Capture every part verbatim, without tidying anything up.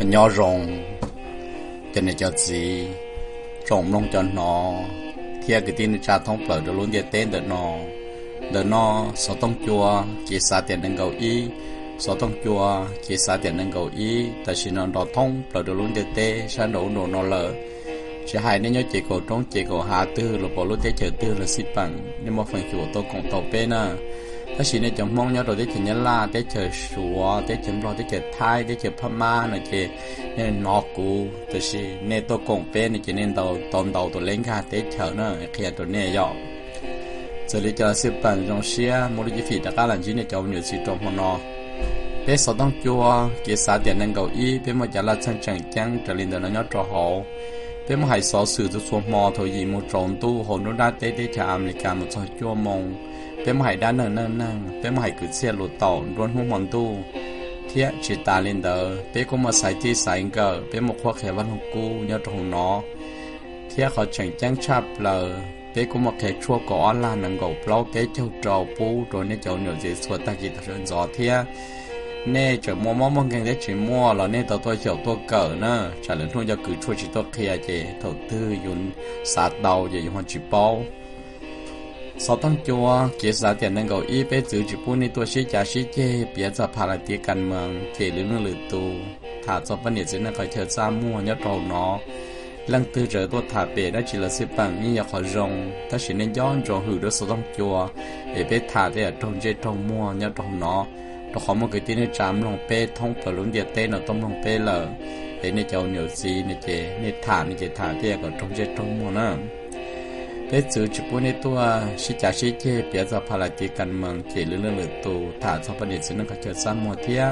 nhỏ rồng cho nên cho gì trồng nông cho nó theo cái tin cha thông bờ được luôn để tên được nó được nó số tông chùa chỉ xả tiền nâng cầu ý số tông chùa chỉ xả tiền nâng cầu ý tại vì nó đỏ thông bờ được luôn để tên sang đổ nổ nó lỡ chỉ hai nên nhớ chỉ cổ trong chỉ cổ hạ tư là bỏ lúc để chờ tư là xịt bằng nhưng mà phần chùa tôi cũng tàu bên à ta chỉ nên chọn mong nhớ rồi để chờ nhớ la để chờ sủa để chờ lo để chờ thai để chờ phá ma này chỉ nên nọ cũ ta chỉ nên tôi cũng bên này chỉ nên tàu tàu tàu tôi lên cả để chờ nữa khi tôi này dọ giờ để chờ xịt bằng trong xe một cái phí đã cả lần chỉ nên chọn nhiều xịt trong một nọ bé sáu tông chùa kia xả tiền nâng cầu ý bé một giờ là chân chẳng chẳng trở lên đó nó nhớ trò hậu bé một hai sáu sử dụng số mò thôi gì một tròn tu hồ nó đã tới tới chợ America một trò chua mông bé một hai đã nở nở nở bé một hai cứ xe lụt tàu luôn không mòn tu thiết chỉ ta lên đó bé có một sai thì sai cờ bé một khoa khẽ văn học cũ nhớ trong nó thiết họ chẳng chẳng chạp lờ bé có một cái chua có là nâng cầu plau bé châu trầu pu rồi nên châu nhiều gì suốt ta chỉ thật gió thiết nè chờ mua món món cái đấy chỉ mua là nè tao tôi chịu tôi cỡ nữa trả lời thôi cho cứ chua chỉ tôi kia chỉ đầu tư dùng sát đầu chỉ dùng chỉ bao sau tháng chua kế sát tiền năng cầu y bé giữ chỉ buôn đi tôi sẽ trả sẽ chê bây giờ phá lại tiền căn mường chỉ lưỡng lưỡng lưỡng tu thả cho vấn đề chỉ là phải chờ ra mua nhớ trâu nó lần tư trở tôi thả bé đó chỉ là sự bằng như nhà họ rồng ta chỉ nên dọn rồng hử đó sau tháng chua để bé thả để ở trong dây trong mua nhớ trâu nó nó có một cái tin là chạm lòng pe thông vào luôn địa tên là tông lòng pe lờ để này cháu nhiều gì này chế này thả này chế thả thì ở trong chế trong mùa nữa cái chữ chụp bút này tôi sĩ trả sĩ chế bây giờ phải là chỉ cần mừng chỉ lưỡng lưỡng lưỡng tù thả cho vấn đề sự nó có chơi sang mùa thiệt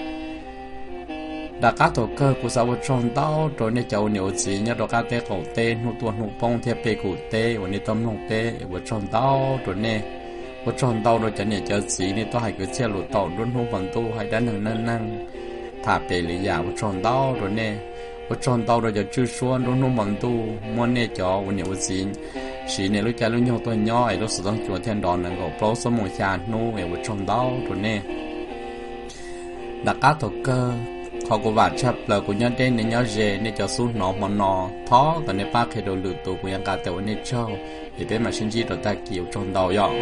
đã các tổ cơ của xã hội trong tao rồi này cháu nhiều gì nhớ đó các cái cổ tên nụ tuần nụ bông theo pe cụ tê và này tông lòng pe ở trong tao rồi này我撞到了真係就子呢，都係佢車路道輪好運都係等能能能，他俾你呀，我撞到了呢，我撞到了就就說輪好運都，我呢就我有錢，是呢，你家你用多nhỏ，哎，都是當昨天當能夠包什麼下努，哎，我撞到了呢，大家都個。họ có vài chấp là của nhân đến nên nhớ về nên cho xuống nó mà nó thó còn nếu bác cái đồ lụt tụ của nhân cả tiểu nên cho thì bên mà sinh chi đồ ta kiểu trong đầu vậy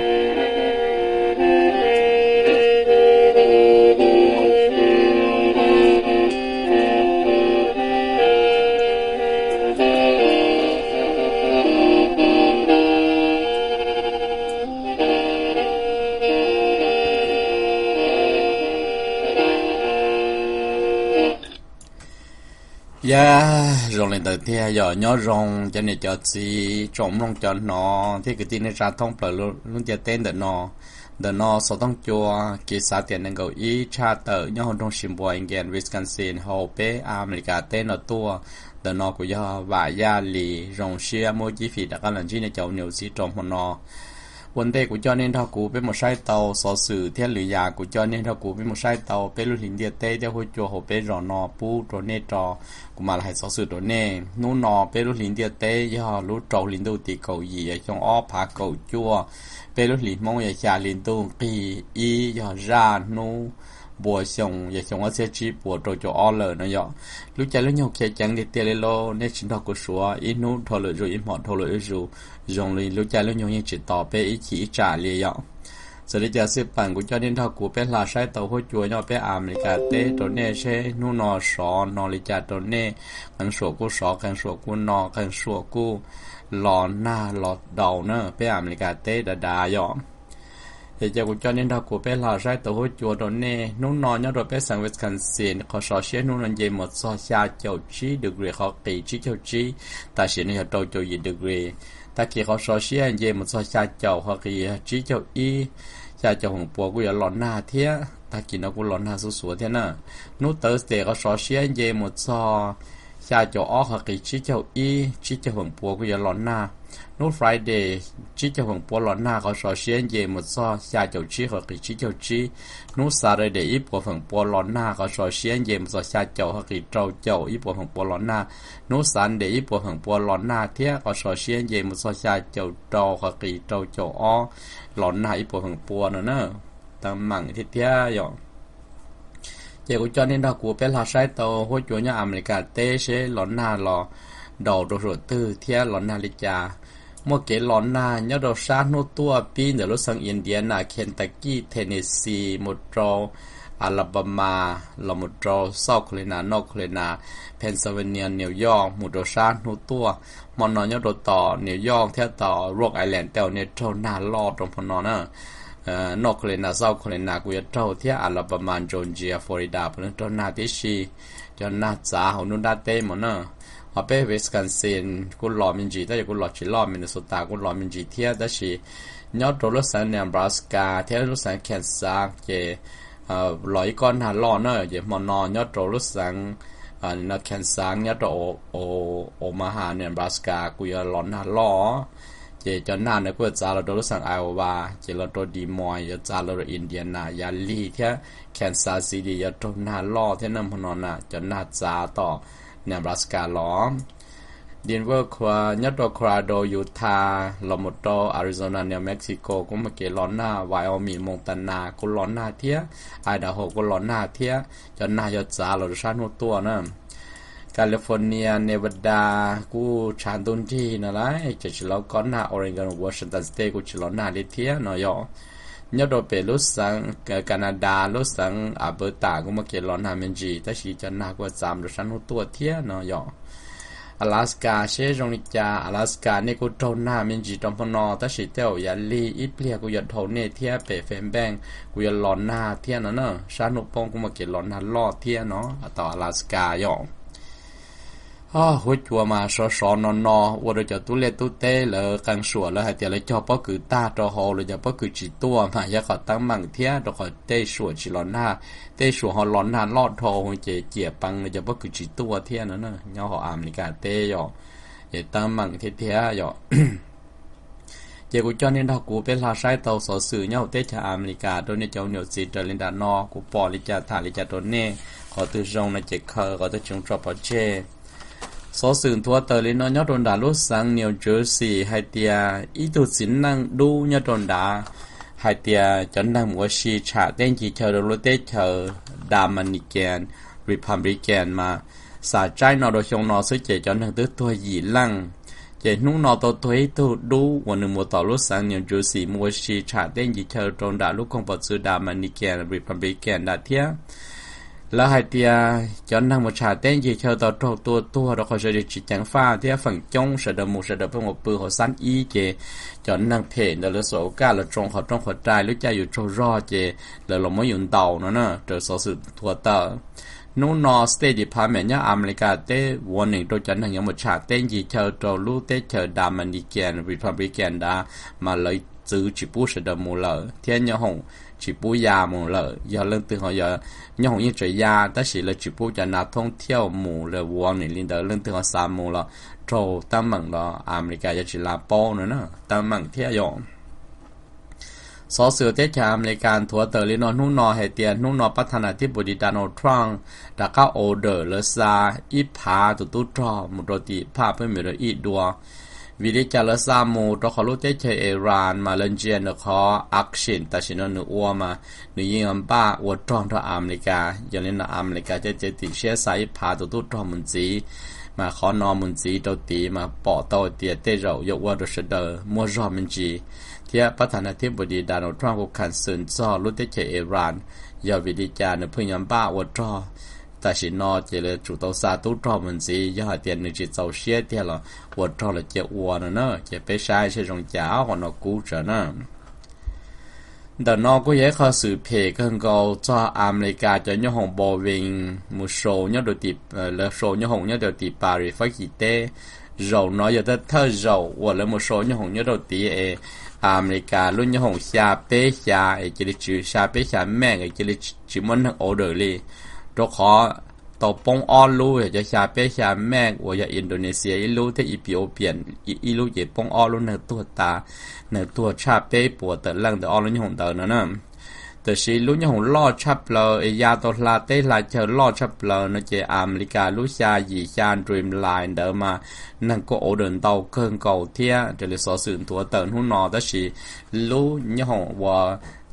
yeah rồi lên tới thì giờ nhớ rong cho nên cho gì trồng rong cho nó thì cái tin này ra thông bờ luôn luôn cho tên để nó để nó số thông chùa kỳ xã tiền năng cầu ý cha tờ nhớ hồn trong sim boy again Wisconsin hồ bé America tên nó tua để nó của do và gia lì rong xia mua chi phí đã có lần chi này cháu nhiều gì trồng hồn nó vấn đề của cho nên thao cụ với một sai tàu sở sử theo lựa nhà của cho nên thao cụ với một sai tàu với lưu hình địa tây theo hồi chùa hồ bé rò nọ pu rồi nè trò của mà lại sở sử rồi nè nú nọ với lưu hình địa tây do lú trâu linh đầu tì cầu gì ở trong ó phá cầu chua với lưu hình mong ở nhà linh đầu kỳ y do ra nú bùa xong và xong ở xe chi bùa trâu cho ó lờ nó dọ lúc chạy lúc nhau kia chẳng đi tê lô nè chính thao của số ít nú thổi lửa rồi ít mọn thổi lửa rồi dùng liền lúc chạy lúc nhau như chỉ tỏ bé ý chỉ trả liền dọ giờ đây giờ xếp bản của cho nên thao của bé là sai tàu hỗ chùa nhau bé America tê tổ nè xe nú nọ sọ nọ lì chả tổ nè càng sủa của sọ càng sủa của nọ càng sủa của lò na lò đầu nữa bé America tê đã đá dọ thì giờ của cho nên thao của bé là sai tàu hỗ chùa tổ nè nú nọ nhau rồi bé sang Wisconsin có sọ xe nú nọ dây một so xa chầu chí được người họ kỳ chí chầu chí ta sẽ nên trâu chầu gì được người ta chỉ có số xe về một số xa chầu hoặc là chỉ cho y xa chầu hồng bùa của lò na thế ta chỉ nó của lò na số số thế nào nút tới sẽ có số xe về một số xa chầu ó hoặc là chỉ cho y chỉ cho hồng bùa của lò na nút Friday chỉ cho hồng bùa lò na có số xe về một số xa chầu chỉ hoặc là chỉ cho chỉ nút Saturday ít bộ phận bùa lò na có số xe về một số xa chầu hoặc là trâu chầu ít bộ phận bùa lò na nút Sunday ít bộ phận bùa lò na thế có số xe về một số xa chầu trâu hoặc là trâu chầu ó lò na ít bộ phận bùa nữa nữa tầm mảng thì thế rồi giờ của cho nên đó của bé là sai tàu hỗ trợ nhà America tê sẽ lón na lò đầu đồ rồi tư theo lón na lịch cha một cái lón na nhớ đồ sát nô tua pin để lúc sang Indiana Kentucky Tennessee một trâu Alabama là một trâu South Carolina North Carolina Pennsylvania New York một trâu sát nô tua mà nó nhớ đồต่อ New York theoต่อ Rhode Island theo này trâu na lo trong phần nó nữa North Carolina South Carolina của trâu theo Alabama Georgia Florida phần trâu na tí xì cho na giá họ nôn đa tê mà nữa họ bé Wisconsin của lò mình chỉ tại của lò chỉ lò Minnesota của lò mình chỉ theo đó là nhớ trâu lúc sáng Nebraska theo lúc sáng Kansas cái lò ý con hà lò nữa vậy mà nó nhớ trâu lúc sáng nó Kansas nhớ trâu Omaha Nebraska của lò hà lò chỉ cho nên là của trả là đồ sang Iowa chỉ là đồ Des Moines trả là đồ Indiana ya Lee thế Kansas City ya đồ na lo thế nên họ nói cho nên trảต่อ Nebraska lo Denver qua nhất đồ Colorado Utah là một đồ Arizona New Mexico cũng một cái lon na Wyoming Montana cũng lon na thế Idaho cũng lon na thế cho nên ya trả là đồ sang một tua nữa California, Nevada,กูชานตุนที่นั่นแหละจะชิลล์ก่อนหน้า Oregon, Washington State กูชิลล์หน้าลิเทียนอยยอดเป็นลุสังแคนาดาลุสังอัลเบอร์ตากูมาเกี่ยวหน้าเมนจีแต่ชีจะหน้ากว่าสามรู้ฉันหัวตัวเทียนอย阿拉斯加是中立家，阿拉斯加呢個州那面積中分咯，但是都有壓力，一邊個要投呢天北分邊，個要攞那天呢呢，山路幫個嘛叫攞那攞天咯，到阿拉斯加喲。啊，會做嘛？少少喏喏，我哋就都嚟都得了，更說了，係點嚟做不佢大咗好了，就不佢幾多嘛？一個當猛天，就個得說起攞那，得說學攞那攞頭，就接幫就不佢幾多天了呢？然後阿美加得喲，也當猛天天喲。giờ của cho nên đó của bên là sai tàu sở sử nhau tết cho America đôi này cháu nhiều gì trở lên đàn no của bỏ đi cha thả đi cha đôi này có từ rong là chỉ khờ có từ chúng cho bỏ chê số sử thua tờ lên nó nhớ đồn đá lúc sáng New Jersey hay tia ý tụ xin năng đu nhớ đồn đá hay tia cho năng mua xì trả tên chỉ chờ được lúc tết chờ Dominican Republican mà xả trái nó đồ xong nó sẽ chỉ cho năng tức thua gì lăng chỉ nút nó tao thuế tao đu và nửa một tàu lúc sáng New Jersey mua xì trả tên chỉ chờ đồn đá lúc không phải sự Dominican Republican đã thiết là hai tia cho năng một trả tên gì chờ tàu trâu tua tua đó khỏi sẽ được chỉ chẳng pha thì phần trong sẽ được một sẽ được với một bữa họ sẵn ý chế cho năng thể là là số cả là trong họ trong họ trai lúc chaอยู่trâu ro chế là là mới dùng tàu nữa nè trở số sự thua tờ nô nọ State Department nhá America tế warning tôi chẳng năng một trả tên gì chờ trâu lúc tế chờ Dominican Republican đã mà lấy giữ chỉ bút sẽ được một lỡ thiên nhau hồng chỉ bút ya một lỡ giờ lên từ họ giờ nhau hồng như trời ya ta chỉ là chỉ bút cho nó thông theo một là warning lên đó lên từ họ sáu một là trâu tam mảng đó America giờ chỉ là bao nữa nè tam mảng theo dõi số sự tiết cho American thua tờ lên nó nung nọ hệ tiền nung nọ bắt thành là tiếp bồi Donald Trump đã có order là sa ít phá tụt tụt cho một đôi tỷ phá với mấy đôi ít đua vì lý cho là sa mù đó họ lúc tiết cho Iran mà lên trên nó có action ta chỉ nó nửa uo mà nửa yên âm ba uo tròn cho America cho nên là Americaจะจะติดเชื้อสายพาตัวตัวจอมันจีmà khó nó mình chỉ đầu tiên mà bỏ tàu tiền tê rậu dọc qua được sự đời mua rò mình chỉ thì bắt thành là tiếp bồi đi Donald Trump cũng khẩn sơn cho lúc tiết chế Iran do vì đi cha nó phương nhắm ba qua trò tại vì nó chỉ là chủ tàu xa tốt trò mình chỉ do tiền nó chỉ giàu xe thì là qua trò là chế qua nữa nữa chế bé sai sẽ dùng cháo hoặc nó cú trở nữa đó nó có thể có sự phê hơn cao cho America cho những hồng bò vinh một số những đồ tiệp là số những hồng những đồ tiệp Paris phát kỳ tế dầu nó giờ ta thơ dầu hoặc là một số những hồng những đồ tiệp America luôn những hồng xa bế xa chỉ là chữ xa bế xa mẹ chỉ là chỉ muốn thằng order li đó khó tàu bông on lu cho xa bế xa mẹ hoặc là Indonesia lu thế Ethiopia lu chỉ bông on lu nè tua ta nè tua cha bế bùa tờ lăng tờ on lu những hồng tờ nữa nè tờ sĩ lu những hồng lo chắp lờ ya tàu la tế là chờ lo chắp lờ nó chỉ America lu xa gì xa Dreamline đỡ mà năng có order tàu cơn cầu thia để là số sự tua tờ hú nọ đó sĩ lu những hồng và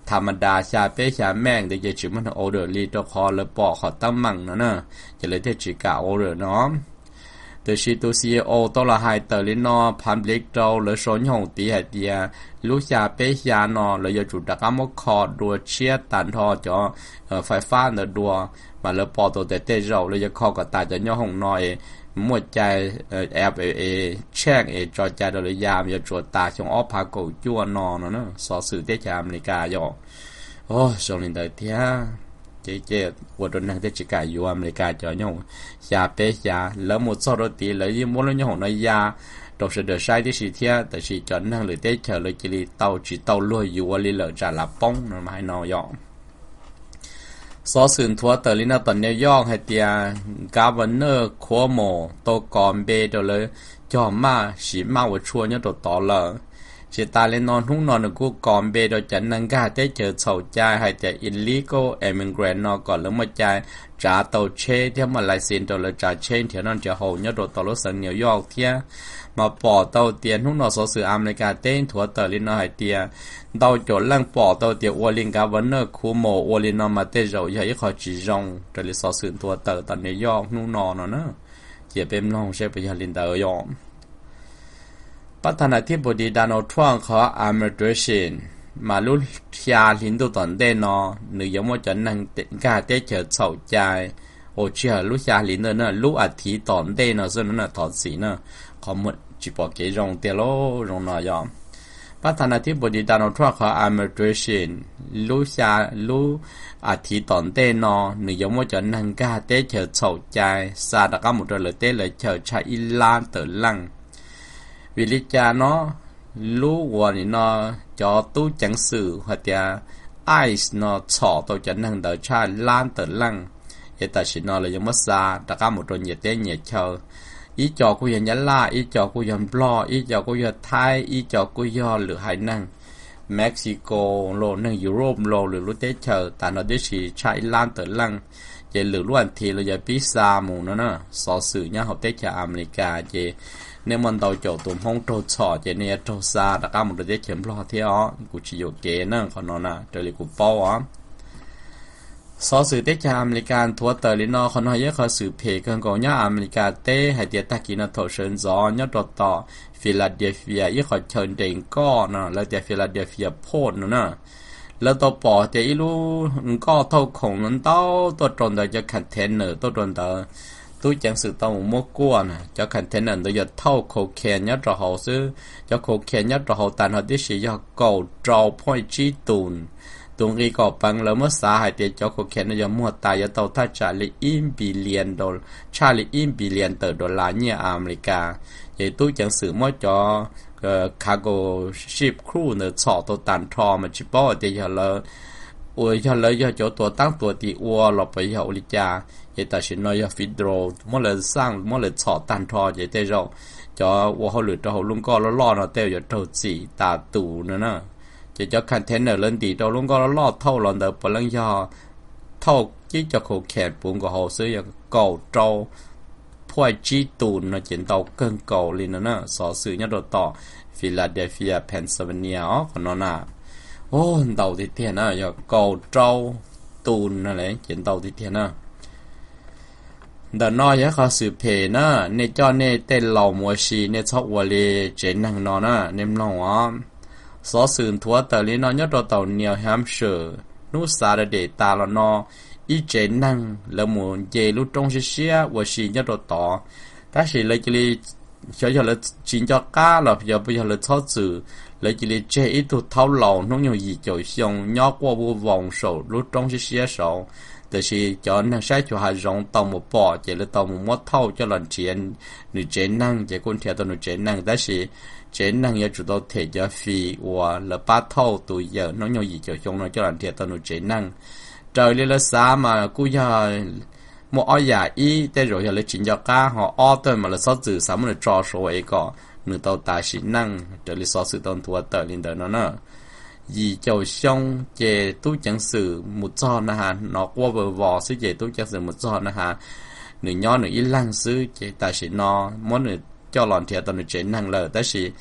ธรรมดาชาเป้ชาแม่งแต่จะจิมันโอเดอร์ลีตัวคอเลยปอกขอตั้งมั่งเนาะเนาะจะเลยที่จิกาโอเดอร์เนาะตัวชีตัวซีโอตัวละหายเตอร์ลินอพันบลิกเราเลยสนหงตีหัดเดียลูกชาเป้ชานอเลยจะจุดดักมคอดัวเชียตันทอจอไฟฟ้าเนดัวมาเลยปอตัวแต่เตะเราเลยจะคอกระตายจะย่อหงน้อยหมดใจแอบเอเอแช่งเอจอใจโดยยามจะจวดตาชงออพาโกจัวนอนเนาะสอสื่อเตจอเมริกาย่อโอ้ส่งลินเดอร์เทียเจ๊เจ๊วัวโดนนั่งเตจิกาอยู่อเมริกาจอย่งยาเปยาแล้วหมดสอดตีเลยยิ่งมัวเลยย่งในยาดอกเสด็จใช้ที่สีเทียแต่สีจอนนั่งหรือเตเฉเลยจิลีเตาจีเตาลอยอยู่วันลีเหลือจ่าละป้องนั่นหมายนอย่อสอสื่อทัวเตอร์ลินาตอนนี้ย่องให้เตียกาวันเนอร์คัวโมโตกอมเบเดเลยจอมมาสีมาว่าชัวเนี่ยตัวต่อเลยสิตาเลนอนทุ่งนอนกูกอมเบโดยจันนังกาได้เจอเฉาใจให้แต่ illegal immigrant นอก่อนแล้วมาใจจ่าเตาเชเที่ยมาลายเซนตัวเลยจ่าเชนเที่ยนั่นจะโหเนี่ยตัวต่อรถสังเหนียวยอกเที่ยมาปอเตาเตียนทุ่งนอนสอสื่ออเมริกาเต้นทัวเตอร์ลินอให้เตียเตาโจล่างปอเตาเตียวัวลิงกาวันเนอร์คูโมวัวลินอมาเตจเอาอย่าให้ขอจีจงแต่ลิสอสื่อทัวเตอร์ตอนนี้ยอกทุ่งนอนเนาะเจียเป็นน้องเชฟไปยาลินเตอร์ยอมประธานาธิบดีโดนัลด์ทรัมป์เขาอเมริกันมาลุยาลินดูตอนเดนอหรือยังว่าจะนั่งกาเตเจอเฉาใจโอเชียลุยาลินเนอลุอาทิตอนเดนอซึ่งนั่นถอดสีเนอเขาหมดจีบเกยงเตโลลงนอยอมประธานาธิบดีโดนัลด์ทรัมป์เขาอเมริกันลุยาลุอาทิตตอนเดนอหรือยังว่าจะนั่งกาเตเจอเฉาใจซาดกามุดเลยเตเลยเจอชาอิลานเตอร์ลังวิลิจาเนาะรู้ว่านี่เนาะจอตู้จังสื่อหัวใจไอส์เนาะชอตัวจันทังเดชาล้านเตอลังเอตัชินอเลยยังมัสซาตะก้าหมดตัวเหยียดเตเหยียดเชออีจอกุยันยันล่าอีจอกุยันบลออีจอกุยันไทยอีจอกุยอหรือไฮนั่งเม็กซิโกโลนั่งยุโรปโลหรือรู้เตเชอแต่เราได้ชีชาล้านเตอลังเจหรือล้วนทีเราจะพิซซ่าหมูเนาะเนาะสอสื่อเนี่ยเขาเตเชออเมริกาเจเนี่ยมันเราจบตุ่มห้องโทรชอเจเนี่ยโทรซาแต่ก็มันได้เขียนพลอเที่ยวกูชิโยเกนั่งเขานอนน่ะเจอเลยกูเป้าอ่ะสอสื่อเตจอเมริกันทัวเตอร์ลินอเขาน้อยเยอะเขาสื่อเพกันก่อนเนี่ยอเมริกาเต้ให้เดียตากินโทเชิญจอเนี่ยต่อต่อฟิลาเดลเฟียยี่เขาเชิญเด้งก้อนน่ะแล้วเดียฟิลาเดลเฟียโพดน่ะนะแล้วตัวปอเดียอีลูก็เท่าของนั้นเต้าตัวตรงเดียจะคันเทนเนอร์ตัวตรงเดียตู้จังสื่อตองมั่วกวนจะคันเทนนั้นโดยจะเท่าโคเคนยัดเราเขาซื้อจะโคเคนยัดเราเขาตันเขาที่สี่จะเก่าเจ้าพ่อยจีตูนตรงนี้ก็ปังแล้วเมื่อสาหายเดียจะโคเคนจะมั่วตายจะเท่าท่าชาลีอิมบิเลียนดอลชาลีอิมบิเลียนเตอร์ดอลลาร์เนี่ยอเมริกาใหญ่ตู้จังสื่อมั่วจอเอ่อคาร์โกชิปครูเนื้อสอตัวตันทอมันชิปอเดียเลยอวยจะเลยจะตัวตั้งตัวตีอัวเราไปเอาลิจาเอตัชินอยฟิดโรเมื่อเลยสร้างเมื่อเลยสอดตันทอเจเตจอจอว่าเขาหลุดเราลุงก็ล้อล้อเราเตยจะเท่าสีตาตูนั่นน่ะจะจะคันเทนเนอร์เล่นดีเราลุงก็ล้อเท่าเราเดินไปลังยาเท่าที่จะโคแขนปุ่มก็เขาซื้ออย่างเก่าเจ้าพ่อยจีตูนนะเจนเตาเกินเก่าเลยนั่นน่ะสอสื่อเนี่ยเราต่อฟิลาเดลเฟียเพนซิลเวเนียอ๋อคนนั้นน่ะโอ้เต่าที่เทียนน่ะอย่างเก่าเจ้าตูนนั่นแหละเจนเต่าที่เทียนน่ะดานน้อยเขาสืบเพน่ะในจอเนเต้นเหล่ามัวชีในชอบวลีเจนนังนอน่ะเนมลองอ๋อสอสื่อทัวเตอร์ลินอยอดเต่าเนียวแฮมเชอร์นูซาเดตาลนออีเจนนังแล้วมัวเจลุตรงเชียวชียอดต่อถ้าสิเลยจิลีเฉยๆเลยจินจอก้าหรออย่าไปเลยชอบสื่อเลยจิลีเจอีตัวเท่าเหล่าน้องอยู่ยี่เจ้าชงยอกว่าบัววงโสลุตรงเชียโสแต่สิจอนใช้ชัวหารองตอมปอเจริญตอมมดเท่าจะหลันเชียนหรือเจนังเจคนเทียตัวหนูเจนังแต่สิเจนังยังจุดตัวเทียฟีว่าละป้าเท่าตัวเยอะน้องยอยเจียวชงน้องจะหลันเทียตัวหนูเจนังเจอเรื่องสามากูยาโมอ้อยาอีแต่เราอยากเลยจินยาก้าหออ้อตัวมาเลยสอสื่อสามมันจอโชว์เองก็หนึ่งตัวตาสินั่งเจริญสอสื่อตอนทัวเตอร์ลินเดอร์นั่นน่ะยี่เจ้าช่องเจตู้จังสื่อมุดจอนะฮะนอกว่าเบอร์วอซื้อเจตู้จังสื่อมุดจอนะฮะหนึ่งย้อนหนึ่งอีหลังซื้อเจตาสินอมอนหนึ่งเจ้าหลอนเทียตอนหนึ่งเจนั่งเลยแต่สิต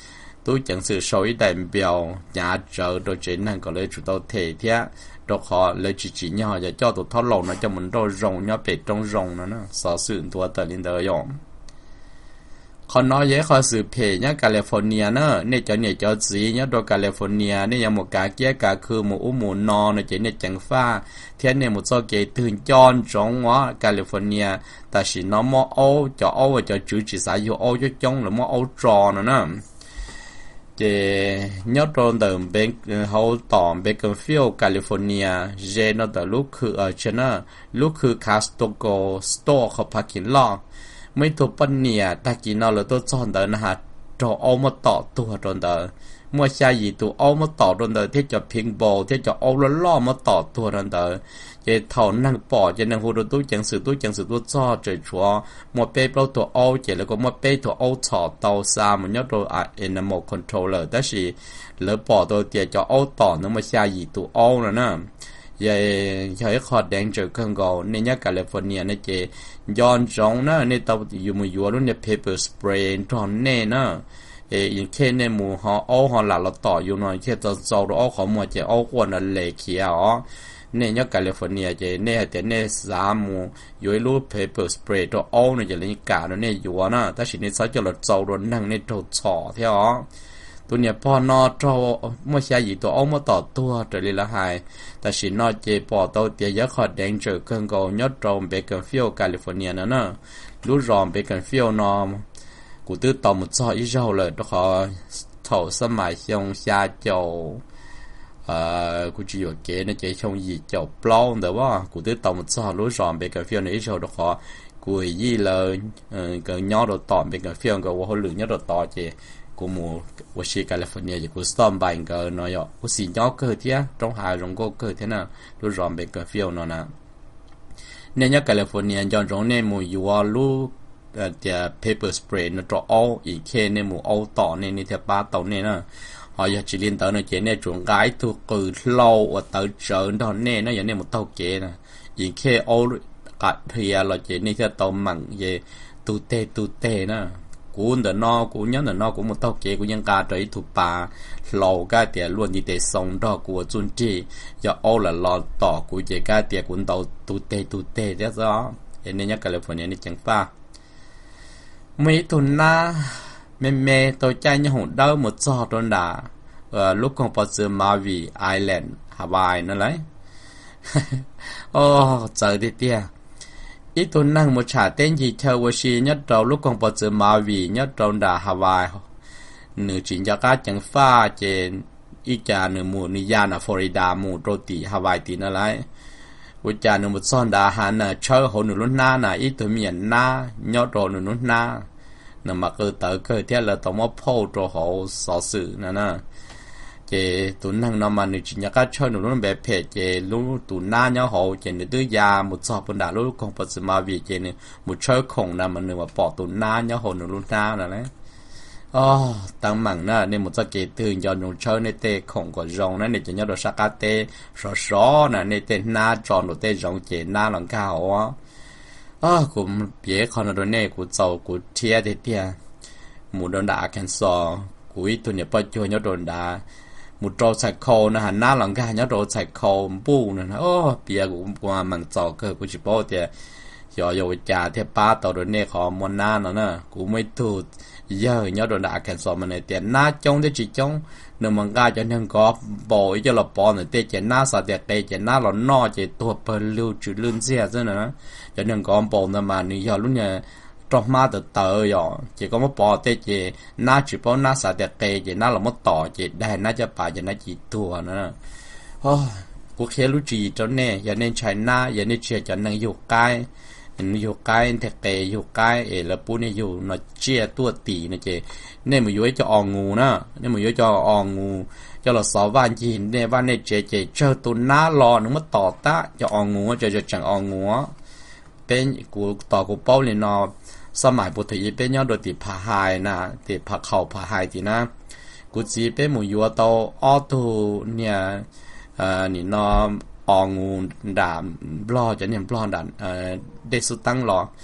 tôi chẳng sự soi đại biểu nhà trợ đôi trên năng có lấy chủ tàu thể thế đó họ lấy chỉ chỉ nhau và cho tụi tháo lồng nó cho mình đôi rồng nhau bị trong rồng nó nó sở sự tua tờ lên đời rồiเขาnói vớiเขาสื่อเพย์เนี่ยแคลิฟอร์เนียเนอะเนี่ยจะเนี่ยจะสีเนี่ยตัวแคลิฟอร์เนียเนี่ยยังหมดกาเกี้ยกาคือหมูอุ้มหมูนอนเนี่ยจะเนี่ยจังฟ้าเทียนเนี่ยหมดจะเกตื่นจอนจงวะแคลิฟอร์เนียแต่สิน้องมอเอาจะเอาจะจืดจีสายอยู่เอาจะจงหรือมอเอาจอนะเนอะเจยอดโดนเดิมเป็นเขาต่อเป็นกันฟิลแคลิฟอร์เนียเจนแต่ลูกคือเออเชนะลูกคือคาสโตโกสโตเขาพักกินล่อไม่ถูกปัญญาตะกี้นอเราตัวจอนเดินนะฮะจะเอามาต่อตัวจนเดินเมื่อชายหญิงตัวเอามาต่อจนเดินที่จะพิงโบที่จะเอาล้อล้อมาต่อตัวจนเดินจะเท่านั่งปอจะนั่งหูดูตู้จังสือตู้จังสือตู้จ่อจะชัวมัวเป้เราตัวเอาเจแล้วก็มัวเป้ตัวเอาถอดเตาซามันยอดตัวอ่ะเอ็นโมคอนโทรลเลอร์แต่สิเหลือปอตัวเดียจะเอาต่อนึกมาชายหญิงตัวเอาแล้วนะยังใช้ขอดแดงเจอเครื่องกอในเนี่ยแคลิฟอร์เนียเนี่ยเจย้อนจงนะในตัวอยู่มืออยู่รุ่นเนี่ย paper spray ตอนเน่นะเอยังแค่ในหมู่เขาเอาเขาหลักเราต่ออยู่หน่อยแค่จะจะเราเอาเขาหมดจะเอาคนละเล็กเขียวเนี่ยเนี่ยแคลิฟอร์เนียเจเนี่ยแต่เนี่ยสามหมู่อยู่รูป paper spray ตัวเอาเนี่ยจะเล่นกาเนี่ยอยู่นะแต่สิ่งนี้เขาจะเราจะเรานั่งในตัวจ่อเท่าตัวเนี่ยพอนอเราเมื่อชายหญิงตัวเอามาต่อตัวจะเลยละหายแต่สินอเจปอตัวเตียยขอดแดงเจอเครื่องกอยอดรอมเบเกอร์ฟิลแคลิฟอร์เนียนั่นน่ะรู้รอมเบเกอร์ฟิลนอมกูตื้อต่อมุดซออีเจ้าเลยตัวขอเถ่าสมัยชงชาเจ้าเอ่อกูจะอยู่เก๋ในเจ้าชงยีเจ้าปล้องแต่ว่ากูตื้อต่อมุดซอรู้รอมเบเกอร์ฟิลในอีเจ้าตัวขอกูยี่เลยเออก็ยอดต่อเบเกอร์ฟิลก็ว่าเขาหลุดยอดต่อเจกูมูว่าชีแคลิฟอร์เนียจะกูสตอมไปก็น้อยอ่ะกูสีย้อเกิดเที่ยตรงหารงก็เกิดเท่านั้นรู้รอมเป็นก็ฟิลนั่นนะเนี่ยเนี่ยแคลิฟอร์เนียย้อนตรงเนี่ยมูอยู่ว่าลูกเอ่อเดี๋ยว paper spray นั่นตัวเอาอีกแค่เนี่ยมูเอาต่อเนี่ยนี่เท่าป้าต่อเนี่ยนะhọ giờ chỉ liên tới nó chế này chuẩn gái tu từ lâu ở tới giờ đó nè nó giờ này một tàu chế nèอีกแค่เอากัดเพียเราchế này theo tàu mặn về tu tê tu tê nèกูเดินนอกูยังเดินนอกูมันต้องเกกูยังการใจถูกป่าเราก็เดี๋ยวล้วนที่เตะส่งดอกกูจุนจีอย่าเอาละรอต่อกูเจก็เดี๋ยวกูเตาตูเตตูเตเดี๋ยวซ้อเห็นในยักษ์แคลิฟอร์เนียนี่จังป้าไม่ตุนนะเมเมตัวใจยังหุ่นเด้อหมดจอดโดนด่าเอ่อลูกของปอซึมาวีไอแลนด์ฮาวายนั่นแหละโอ้เจอดิเตี้ยอีตัวนั่งมุชาเต้นยีเทวชียัดเราลูกของปอซึมาวียัดเราด่าฮาวายหนึ่งจินจากาจังฟ้าเจนอีจาหนึ่งหมู่นิยานะฟลอริดาหมู่โรตีฮาวายตีนั่นแหละวิจารณ์หนึ่งมุดซ่อนดาหันน่ะเชื่อหัวหนึ่งรุ่นหน้าน่ะอีตัวเมียนหน้ายอดเราหนึ่งรุ่นหน้านั่นมาเกิดเต๋อเกิดเที่ยเราต้องมาพูดตัวเขาสอสื่อนั่นน่ะเจตุนนั่งนอนมาหนึ่งจินจากาเชื่อหนึ่งรุ่นแบบเพจเจรู้ตุนหน้าเนาะเขาเจหนึ่งตัวยามุดสอบปนด่าลูกของปัจจุบันวีเจหนึ่งมุดเชื่อคงน่ะมันหนึ่งว่าปอตุนหน้าเนาะเขาหนึ่งรุ่นหน้านั่นแหละอ๋อตั้งมั่งน่ะเนี่ยมุดจะเกิดถึงย้อนหนุ่มเชื่อในเตะของก็รองนั่นเนี่ยจะย้อนเราสักการเตะสอสอน่ะในเตะหน้าจอนหรือเตะรองเจหน้าหลังข้าวอ๋ออ๋อกูเบี้ยคอนโดเนี่ยกูเจ้ากูเทียเดียหมูโดนด่าแคนซอกูอีตัวเนี่ยปจอยโดนด่าหมูโจใส่คอนะฮะหน้าหลังข้าวโจใส่คอปูนั่นนะโอ้เบี้ยกูกว่ามันเจ้าเกิดกูจิโป้เดียยอยอยจ่าเทียป้าตัวโดนเนี่ยขอมวนหน้านั่นน่ะกูไม่ถูกเยอะเนาะโดนด่าแคนซอมันเนี่ยเตียหน้าจงได้จีจงหนึ่งมันก็จะนั่งก็บ่อยจะหลับปอนเนี่ยเตะเจหน้าสาเตะเตะเจหน้าเราหน้าเจตัวเปลือยจุดลื่นเสียซะนะจะนั่งก็บ่เนี่ยมานี่ยอรุ่นเนี่ยตรงมาแต่เตยอ่ะเจก็มาปอเตะเจหน้าจีปอหน้าสาเตะเตะเจหน้าเรามาต่อเจได้น่าจะป่าจะน่าจีตัวนะโอ้กูแค่รู้จีจนเนี่ยอย่าเน้นใช้หน้าอย่าเน้นเชียจะนั่งอยู่ใกล้อยู่ใกล้แต่เกยอยู่ใกล้เอแล้วปูเนี่ยอยู่นอเจียตัวตีนะเจเนี่ยมันอยู่ให้จะอองงูนะเนี่ยมันอยู่จะอองงูจะเราสอบวันจีนเนี่ยวันเนี่ยเจเจเจอตัวหน้ารอนึกว่าต่อตาจะอองงูจะจะจังอองงูเป็นกูต่อกูเป้าเลยนอสมัยปุถุยเป็นยอดโดยติพาหายนะติพาเข่าพาหายทีนะกูจีเป็นหมูยัวโตออตูเนี่ยเอ่อนี่นอองูด่าบล้อจะเนี่ยบล้อด่าเอ่อเดสุตั้งหรออย่า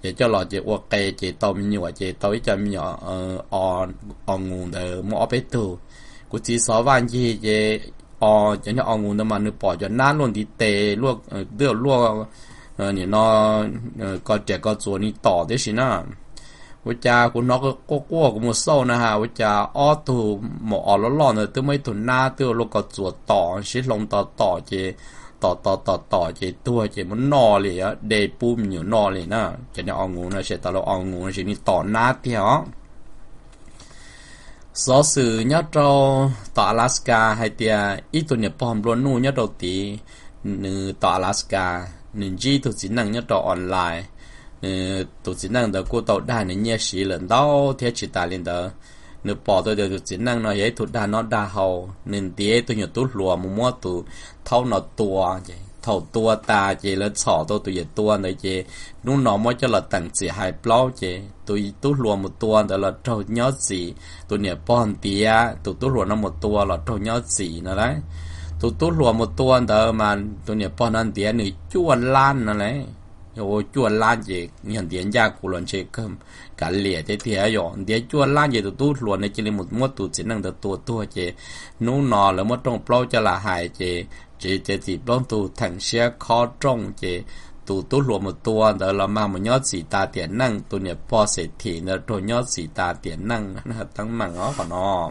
chỉ cho lọ chỉ ok chỉ tàu mình nhiều chỉ tàu ít cho mình nhỏ ờ on on nguồn để mua bé tu cũng chỉ sáu vạn gì chỉ on cho nó on nguồn mà nó bỏ cho nát luôn thì tệ luôn đưa luôn ờ nó có trẻ có chuột ni tỏ đấy xí naวิจาคุณนกก็กลัวกูมัวเศร้านะฮะวิจาอ้อตูหมอร้อนๆเลยตัวไม่ถุนหน้าตัวลูกก็จวดต่อชิดลงต่อต่อเจต่อต่อต่อต่อเจตัวเจมันนอเลยอะเดย์ปูมอยู่นอเลยนะจะเนี่ยเอางูนะเชตเราเอางูนะเชนี่ต่อหน้าเที่ยวสอสื่อเนี่ยเราต่อ阿拉斯กาให้เตียอีตัวเนี่ยปอมล้วนนู่เนี่ยเราตีหนึ่งต่อ阿拉斯กาหนึ่งจีตัวสินังเนี่ยเราออนไลน์tổ chức năng đó cô tàu đài này nhẹ xí lần đó theo chỉ ta lên đó nếu bỏ tôi được tổ chức năng nó vậy tụt đài nó đa hậu nên tiếc tôi nhớ tụt lùa một mua tụ thâu nó tua vậy thâu tua ta chỉ là sọ tôi tụi vậy tua này chỉ lúc nó mới cho là tặng chỉ hai plau chỉ tôi tụt lùa một tua đó là trâu nhớ gì tôi nhớ bon tiếc tụi tụt lùa nó một tua là trâu nhớ gì nữa đấy tụi tụt lùa một tua đó mà tôi nhớ bon ăn tiếc này chuan lan nữa đấy yo chua lan gì nhận tiền gia của lần chơi cơm cả lìa thế thì ấy rồi để chua lan gì tụi tôi luôn này chỉ là một mốt tụi chỉ năng được tua tua chứ nô nọ là mốt trong plau cho là hại chứ chỉ chỉ chỉ plau tụi thằng xe khó trong chứ tụi tôi luôn một tua đó là mà một nhót gì ta tiền năng tụi này po sẽ thì nó rồi nhót gì ta tiền năng nó tăng mảng nó còn nó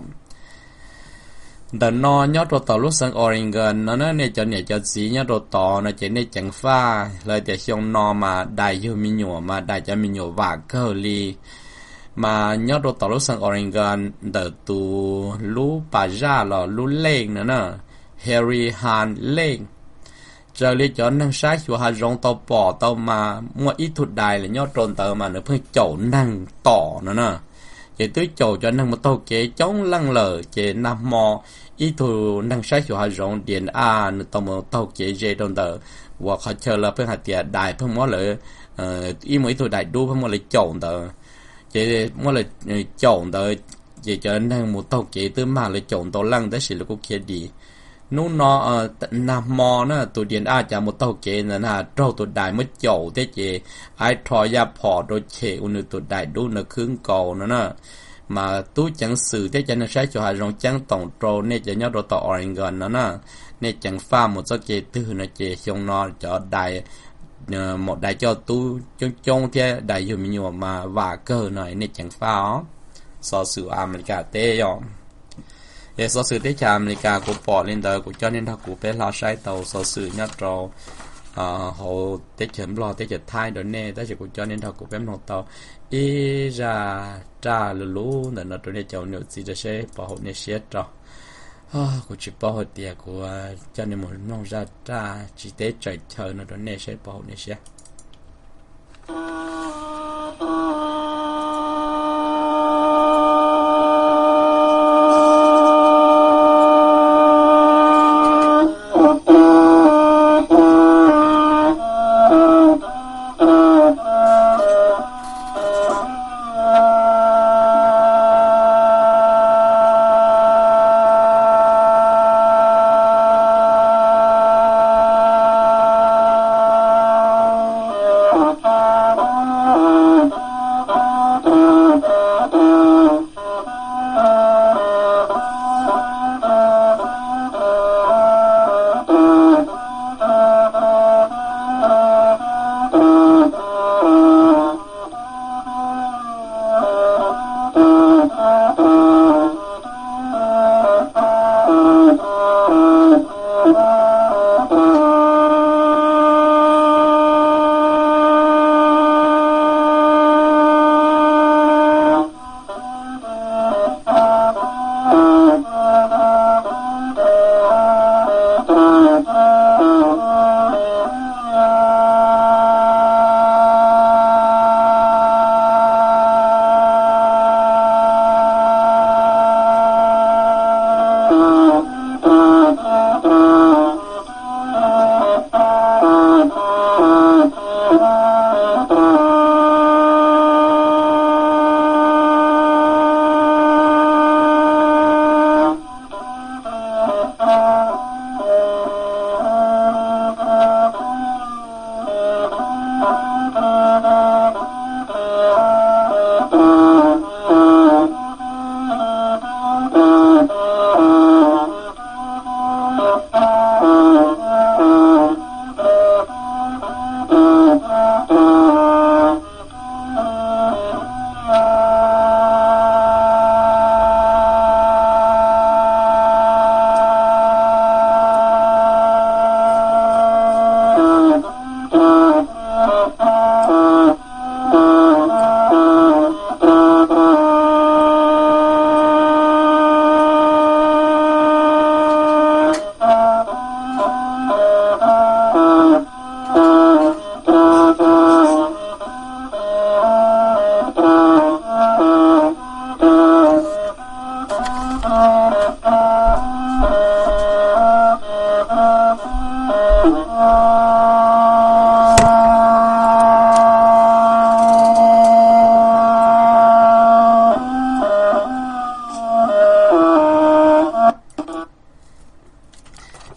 đợt nó nhớ đồ tàu lúc sang Oregon nó nói này cho này cho gì nhớ đồ tàu nó chỉ này chẳng pha lời để xong nó mà đại yêu mình nhổ mà đại cho mình nhổ vả cơ li mà nhớ đồ tàu lúc sang Oregon đợt tu lú bà ra là lú lên nữa nè Harry Han lên giờ li cho năng sai của hà rong tàu bỏ tàu mà mua ít thuật đài là nhớ tròn tàu mà nó phải chậu năng tỏ nữa nè chỉ tới chầu cho năng một tàu kế chống lăng lờ chế nam mò ý thủ năng sai của hà rong điện a nó tàu một tàu kế dễ trong tờ và họ chờ là phải hạt tiền đại phải mua lại ý mấy thủ đại đu phải mua lại chầu tờ chế mua lại chầu tờ chỉ cho năng một tàu kế tới mà lại chầu tàu lăng tới xí là có kia đi nú nó nam mò nó tụ điện a chả một tàu kế nữa là trâu tụ đại mới chầu thế chị ai thò ra phò đôi chế unu tụ đại đu nó khương cầu nữa nè mà tú chẳng xử thế cho nó sai cho hai rong chẳng tổng trâu nên cho nhớ đồ tàu Oregon nữa nè nên chẳng pha một số chế tư nó chế xong nó cho đại một đại cho tú trong trong thế đại dùng nhiều mà và cơ này nên chẳng pha ó so sự America tê rồi để số sự đấy chạm này cả của bỏ lên đời của cho nên thằng của bé lo sai tàu số sự nhất rồi họ tết chấm lo tết chật thay đó nè tết chỉ của cho nên thằng của bé một tàu ý ra trả lú nên nó tụi này chậu nhiều gì để sẽ bảo hộ này xét rồi của chỉ bảo hộ tiền của cho nên một nông ra trả chỉ tết trời trời nó đó nè sẽ bảo hộ này xét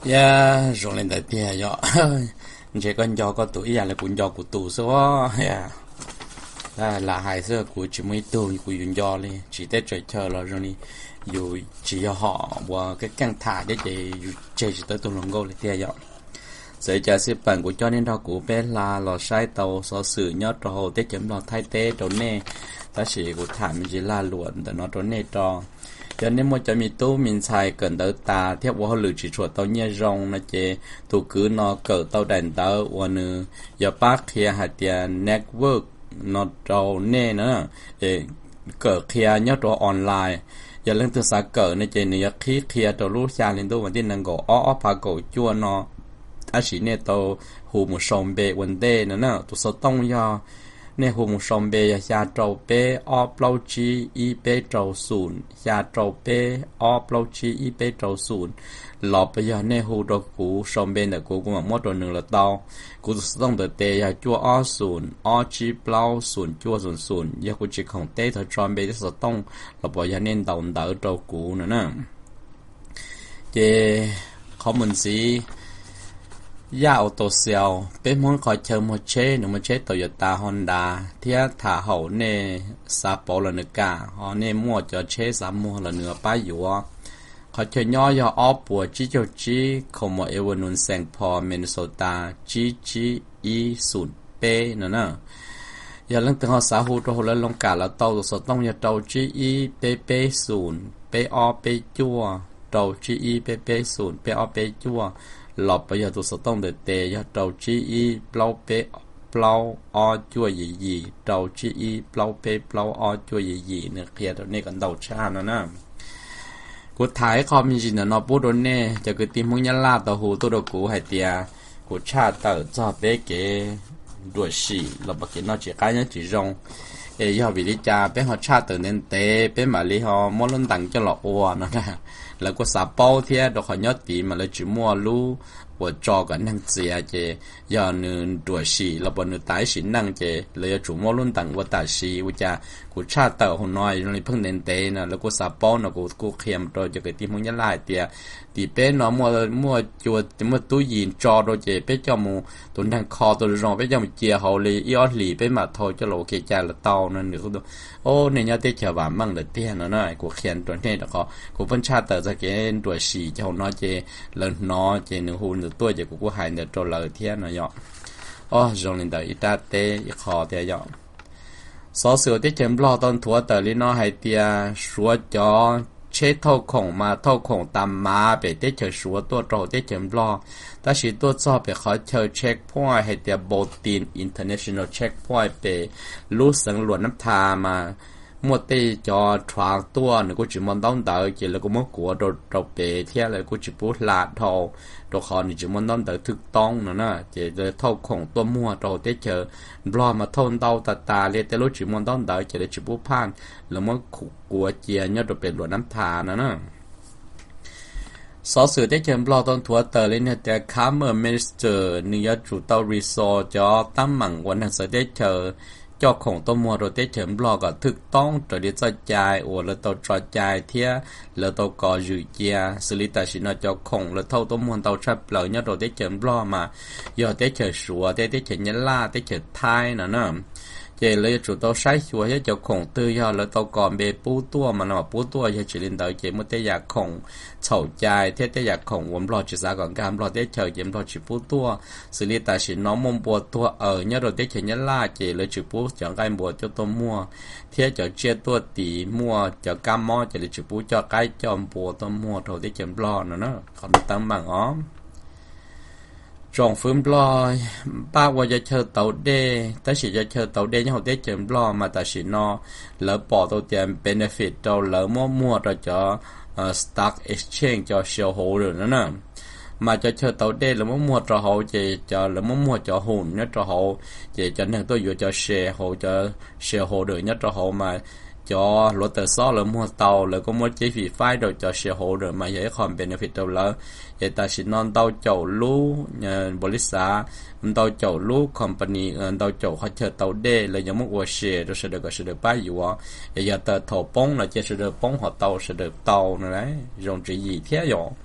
ya rồi lên đại tia yo chỉ con do có tuổi ya là cũng do của tù số ya là là hai xưa của chỉ mấy tù của yun do đi chỉ tết trời chờ là rồi đi dù chỉ cho họ và cái căng thả để chỉ chơi chỉ tới tù lòng gâu là tia yo sẽ trả sự bản của cho nên đó của bé là lò sai tàu so sử nhớ trò hồ tết chấm lò thay tết trò nè ta chỉ của thảm chỉ là luận để nó trò nè trò cho nên một cho mình tu mình xài cần đỡ ta theo của họ lựa chỉ chuột tàu nhẹ rong nó chế tu cứ nó cỡ tàu đèn tàu và nữa giờ bác kia hạt tiền network nó trâu nè nữa để cỡ kia nhớ trò online giờ lên từ xa cỡ nó chế nữa khi kia trò lúc xa lên tu mà tin năng gỗ ó ó phá cổ chua nó ta chỉ nè tàu hồ một sòng bể vấn đề nữa nè tu số tông do nè hồ một sòng bể xa trâu bể ó lâu chi y bể trâu sùn xa trâu bể ó lâu chi y bể trâu sùn lọp bây giờ nè hồ đồ cũ sòng bể là cũ cũng mà mất rồi nữa là tao cũ số tông được tê ya chua ó sùn ó chi lâu sùn chua sùn sùn giờ cũ chỉ không tê thôi tròn bể số tông là bây giờ nên đầu đỡ trâu cũ nữa nè chế không mình gì ya ô tô xeo bên muốn khỏi chờ một chế nữa một chế Toyota Honda thì thả hậu nè Sapporo là nữa cả họ nè mua cho chế sắm mua là nữa ba yếu khỏi chờ nhỏ do ốp của chỉ cho chỉ không một euro nun sang po Minnesota chỉ chỉ y sụn p nữa nè giờ lần từng họ xã hội cho họ lên long cả là tàu số tông nhà tàu chỉ y pp sụn po p chua tàu chỉ y pp sụn po p chua lọp bây giờ tôi sẽ tông để tè cho trâu chi y plau pe plau o chua gì gì trâu chi y plau pe plau o chua gì gì nữa kia đó này còn đầu cha nữa nè của thái kho mình chỉ là nó bút đó nè cho cái tim muốn nhăn la tàu hồ tôi đâu cũ hay tia của cha tàu cho bé cái đuổi xì là bậc cái nó chỉ cái nhá chỉ rong ê giờ vì đi cha bé họ cha tàu nên tè bé mà li họ muốn lên tặng cho lọ oa nữa nè là có xã bao thì đó họ nhớ tí mà là chỉ mua lu và cho cái năng chia chứ giờ nên đuổi xì là bọn nó tái xì năng chứ là chủ mua luôn tặng và tái xì và cha của cha tàu họ nói là phân đến tệ nè là có xã bao nó có có khiêm rồi cho cái tim không nhớ lại thì thì bé nó mua mua chùa mua túi gì cho rồi chứ bé cho một tụi đang kho tụi rồi bé cho một chia hậu lì yếu lì bé mà thôi cho lộ cái cha là tàu nên được đâu ô này nhớ tới chờ bà mang được tiền nó nói của khiêm rồi này đó có của phân cha tàu ra cái đuổi xì cho nó chứ lần nó chứ nửa hôn nửa tuổi chứ cũng hay nửa trâu lời thiên nó nhọ ô rồi lên tới ít ta tê khó thế nhọ số sự tiết chấm lo tôn thua tờ lý nó hay tia số cho chế thâu khổng mà thâu khổng tầm mà để tiết chờ sốตัวtrâu tiết chấm lo ta chỉตัวcho để khó chờ checkpoint hay tia bộ tin international checkpoint để lúc sáng luận nắp thà mà một tí cho thoáng tua nữa cũng chỉ muốn đón đợi chỉ là cũng muốn của đồ đồ bể theo là cũng chỉ bút lạt thầu đồ họ chỉ muốn đón đợi thực tông nữa nè chỉ là thâu khổng tua mua đồ tết chờ lo mà thôn đau tà tà liền tới lúc chỉ muốn đón đợi chỉ là chỉ bút pan là muốn của chia nhớ đồ bể luận nắm thà nữa nè số sự tết chờ lo tôn thua tờ lên là để Camer Minister New York chủ tàu resort cho tám mảng quan hệ sự tết chờ cho khổng tôi mua rồi tết chấm lò cả thực tông rồi đi cho chạy hoặc là tàu cho chạy thia là tàu có dự chia xử lý tài chính nó cho khổng là thâu tôi mua tàu sắp lợi nhất rồi tết chấm lò mà giờ tết chờ sủa tết tết chờ nhẫn la tết chờ thai nữa nè chỉ lấy chủ tàu sai sủa hết cho khổng tư giờ là tàu còn bề bú tua mà nó bú tua giờ chỉ lên tới chỉ một tết giả khổng chậu chạy thế tết giả khổng vốn lo chỉ ra còn cam lo tết chờ chỉ lo chỉ bú tua xử lý tài chính nó mông bùa tua ở nhớ rồi tết chờ nhẫn la chỉ lấy chỉ bú chẳng cái bùa cho tôi mua thế cho chia tua tỷ mua cho cam mò chỉ lấy chỉ bú cho cái cho bùa tôi mua rồi tết chấm lo nữa nó còn tăng bằng ó trong phim lo ba qua giờ chơi tàu đê ta chỉ giờ chơi tàu đê nhưng họ tết chấm lo mà ta chỉ nó lỡ bỏ tàu tiền benefit cho lỡ mua mua rồi cho uh, stock exchange cho shareholder nữa nè mà cho chơi tàu đê là muốn mua cho họ chỉ cho là muốn mua cho hồn nhất cho họ chỉ cho nên tôi vừa cho share họ cho shareholder nhất cho họ mà cho luật tự do là mua tàu là có một chi phí phái rồi cho shareholder mà vậy còn benefit đâu là vậy ta chỉ non tàu chậu lú bồ lít xã tàu chậu lú company tàu chậu họ chơi tàu đê là giống một share rồi sẽ được sẽ được bao nhiêu vậy giờ tờ thổ bông là chỉ sẽ được bông họ tàu sẽ được tàu nữa đấy dùng chỉ gì thế rồi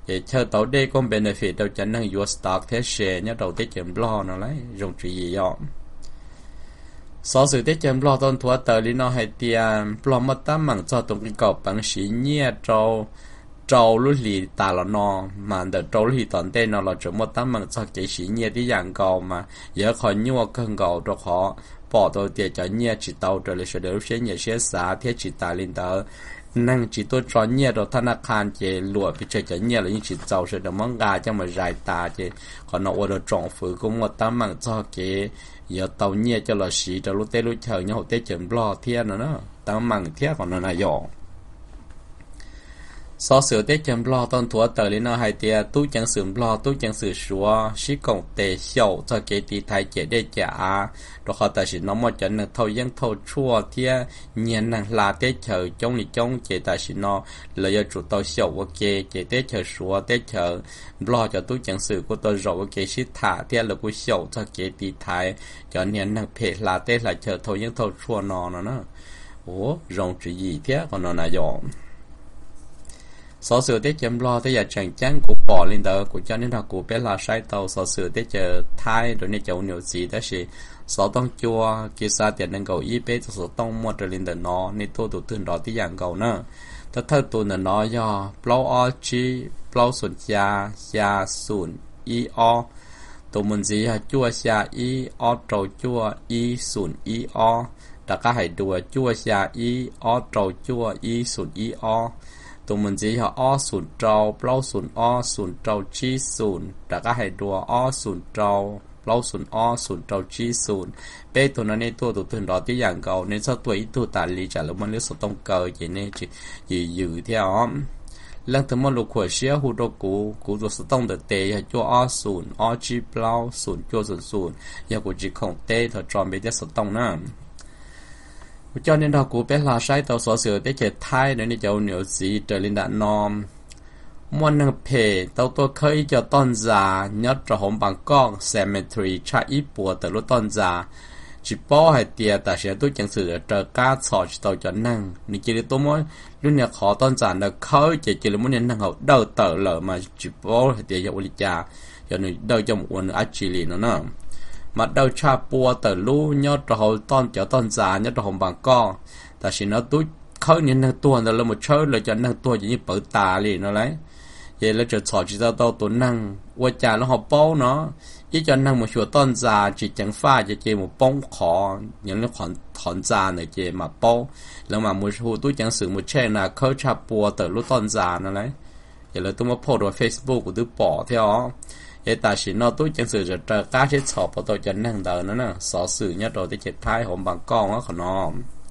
để chơi tàu đây con benefit đâu chẳng năng u ét stock thế share nhớ đầu tiết chấm lo nó lấy dùng chữ gì dọn sau sự tiết chấm lo tôn thua tờ lý nó hay tiền lo mất tám bằng cho tụng cái cầu bằng sĩ nhẹ trâu trâu lúc lì ta là nó mà đợt trâu lì toàn tên nó là chỗ mất tám bằng cho cái sĩ nhẹ đi dạng cầu mà giờ khỏi nhua cơn cầu cho họ bỏ đầu tiền cho nhẹ chỉ tàu trở lại sẽ được sẽ nhẹ sẽ xả thế chỉ ta lên tờ năng chỉ tôi cho nhẹ rồi thằng nào khan chế lụa bị chơi cho nhẹ là những chỉ giàu sẽ được món gà cho mà dài ta chế còn nó ở đó trồng phứ cũng một tấm bằng cho cái giờ tàu nhẹ cho là xí cho lúc tết lúc chờ nhau tết chấm lo thiên nữa nó tấm bằng thiên còn nó là dọ so sửa tết chấm lo tôn thua tờ lên nó hay tiền tu chẳng sửa lo tu chẳng sửa xóa xí cộng tệ sầu cho cái tí thái chế để trả rồi họ ta chỉ nó một trận là thâu dân thâu chua thiên nhiên là là tết chờ trong thì trong chế ta chỉ nó là do chủ tàu sầu ok chế tết chờ xóa tết chờ lo cho tu chẳng sửa của tôi rồi ok xí thả thiên là của sầu cho cái tí thái cho nên là phê là tết là chờ thâu dân thâu chua nó nó nó ủa rồng chữ gì thế còn nó là dọn sở sự tết chấm lo tới giờ chẳng chắn của bỏ lên đó của cho nên là của bé là sai tàu sở sự tết chờ thay rồi nên chậu nhiều gì đó là sở tông chua kia xa tiền đang cầu y bé sở tông mua trở lên đó nó nên tôi tụi thường đó tới dạng cầu nữa thật thật tụi nó do plau o chi plau sụn cha cha sụn y o tụi mình gì là chua cha y o trầu chua y sụn y o đã có hải đùa chua cha y o trầu chua y sụn y o tụi mình chỉ họ o sùn trâu, plau sùn o sùn trâu chi sùn, đã có hai đùa o sùn trâu, plau sùn o sùn trâu chi sùn. Bây tụi nó nên tụi tụi tụi đó tí dạng cầu nên sao tụi tụi ta lý trả lúc mà lý số tông cờ chỉ nên chỉ dự dự theo lần thứ một lục khỏe xía hù đô cú cú tụi số tông được tê cho o sùn o chi plau sùn cho sùn sùn, giờ của chỉ không tê thôi tròn bây giờ số tông nữa. Cho nên đó của bé là sai tàu số sửa để chế thay để đi cháu nhiều gì trở lên đạn nom muốn năng phê tàu tôi khơi cho tôn giả nhất cho hồng bằng con cemetery cha ít bùa từ lúc tôn giả chỉ bỏ hay tiền ta sẽ tôi chẳng sử trợ cá sọ chỉ tàu cho năng nếu chỉ tôi muốn lúc này khó tôn giả là khơi chỉ chỉ là muốn nên năng học đầu tờ lợ mà chỉ bỏ hay tiền cho uli cha cho nên đầu trong uốn ác chỉ lì nó nữa mà đâu cha bùa từ lu nhớ cho họ tôn cho tôn giả nhớ cho hồng bằng con ta chỉ nó tôi khơi nên năng tuần là một chơi là cho năng tuần chỉ như bự tà liền nó lấy vậy là cho sọ chỉ tao tao tuần năng qua cha nó học bao nó ý cho năng một số tôn giả chỉ chẳng pha chỉ chỉ một bông khó những cái khoản khoản giả này chỉ mà bao là mà một số tôi chẳng sử một chơi là khơi cha bùa từ lu tôn giả nó lấy vậy là tôi mới post vào Facebook của tôi bỏ theo vậy ta chỉ nó tôi chẳng sử trợ cá chết sọp của tôi chẳng năng đời nữa nè sở sử nhất rồi tôi chết thái hồn bằng con á còn nó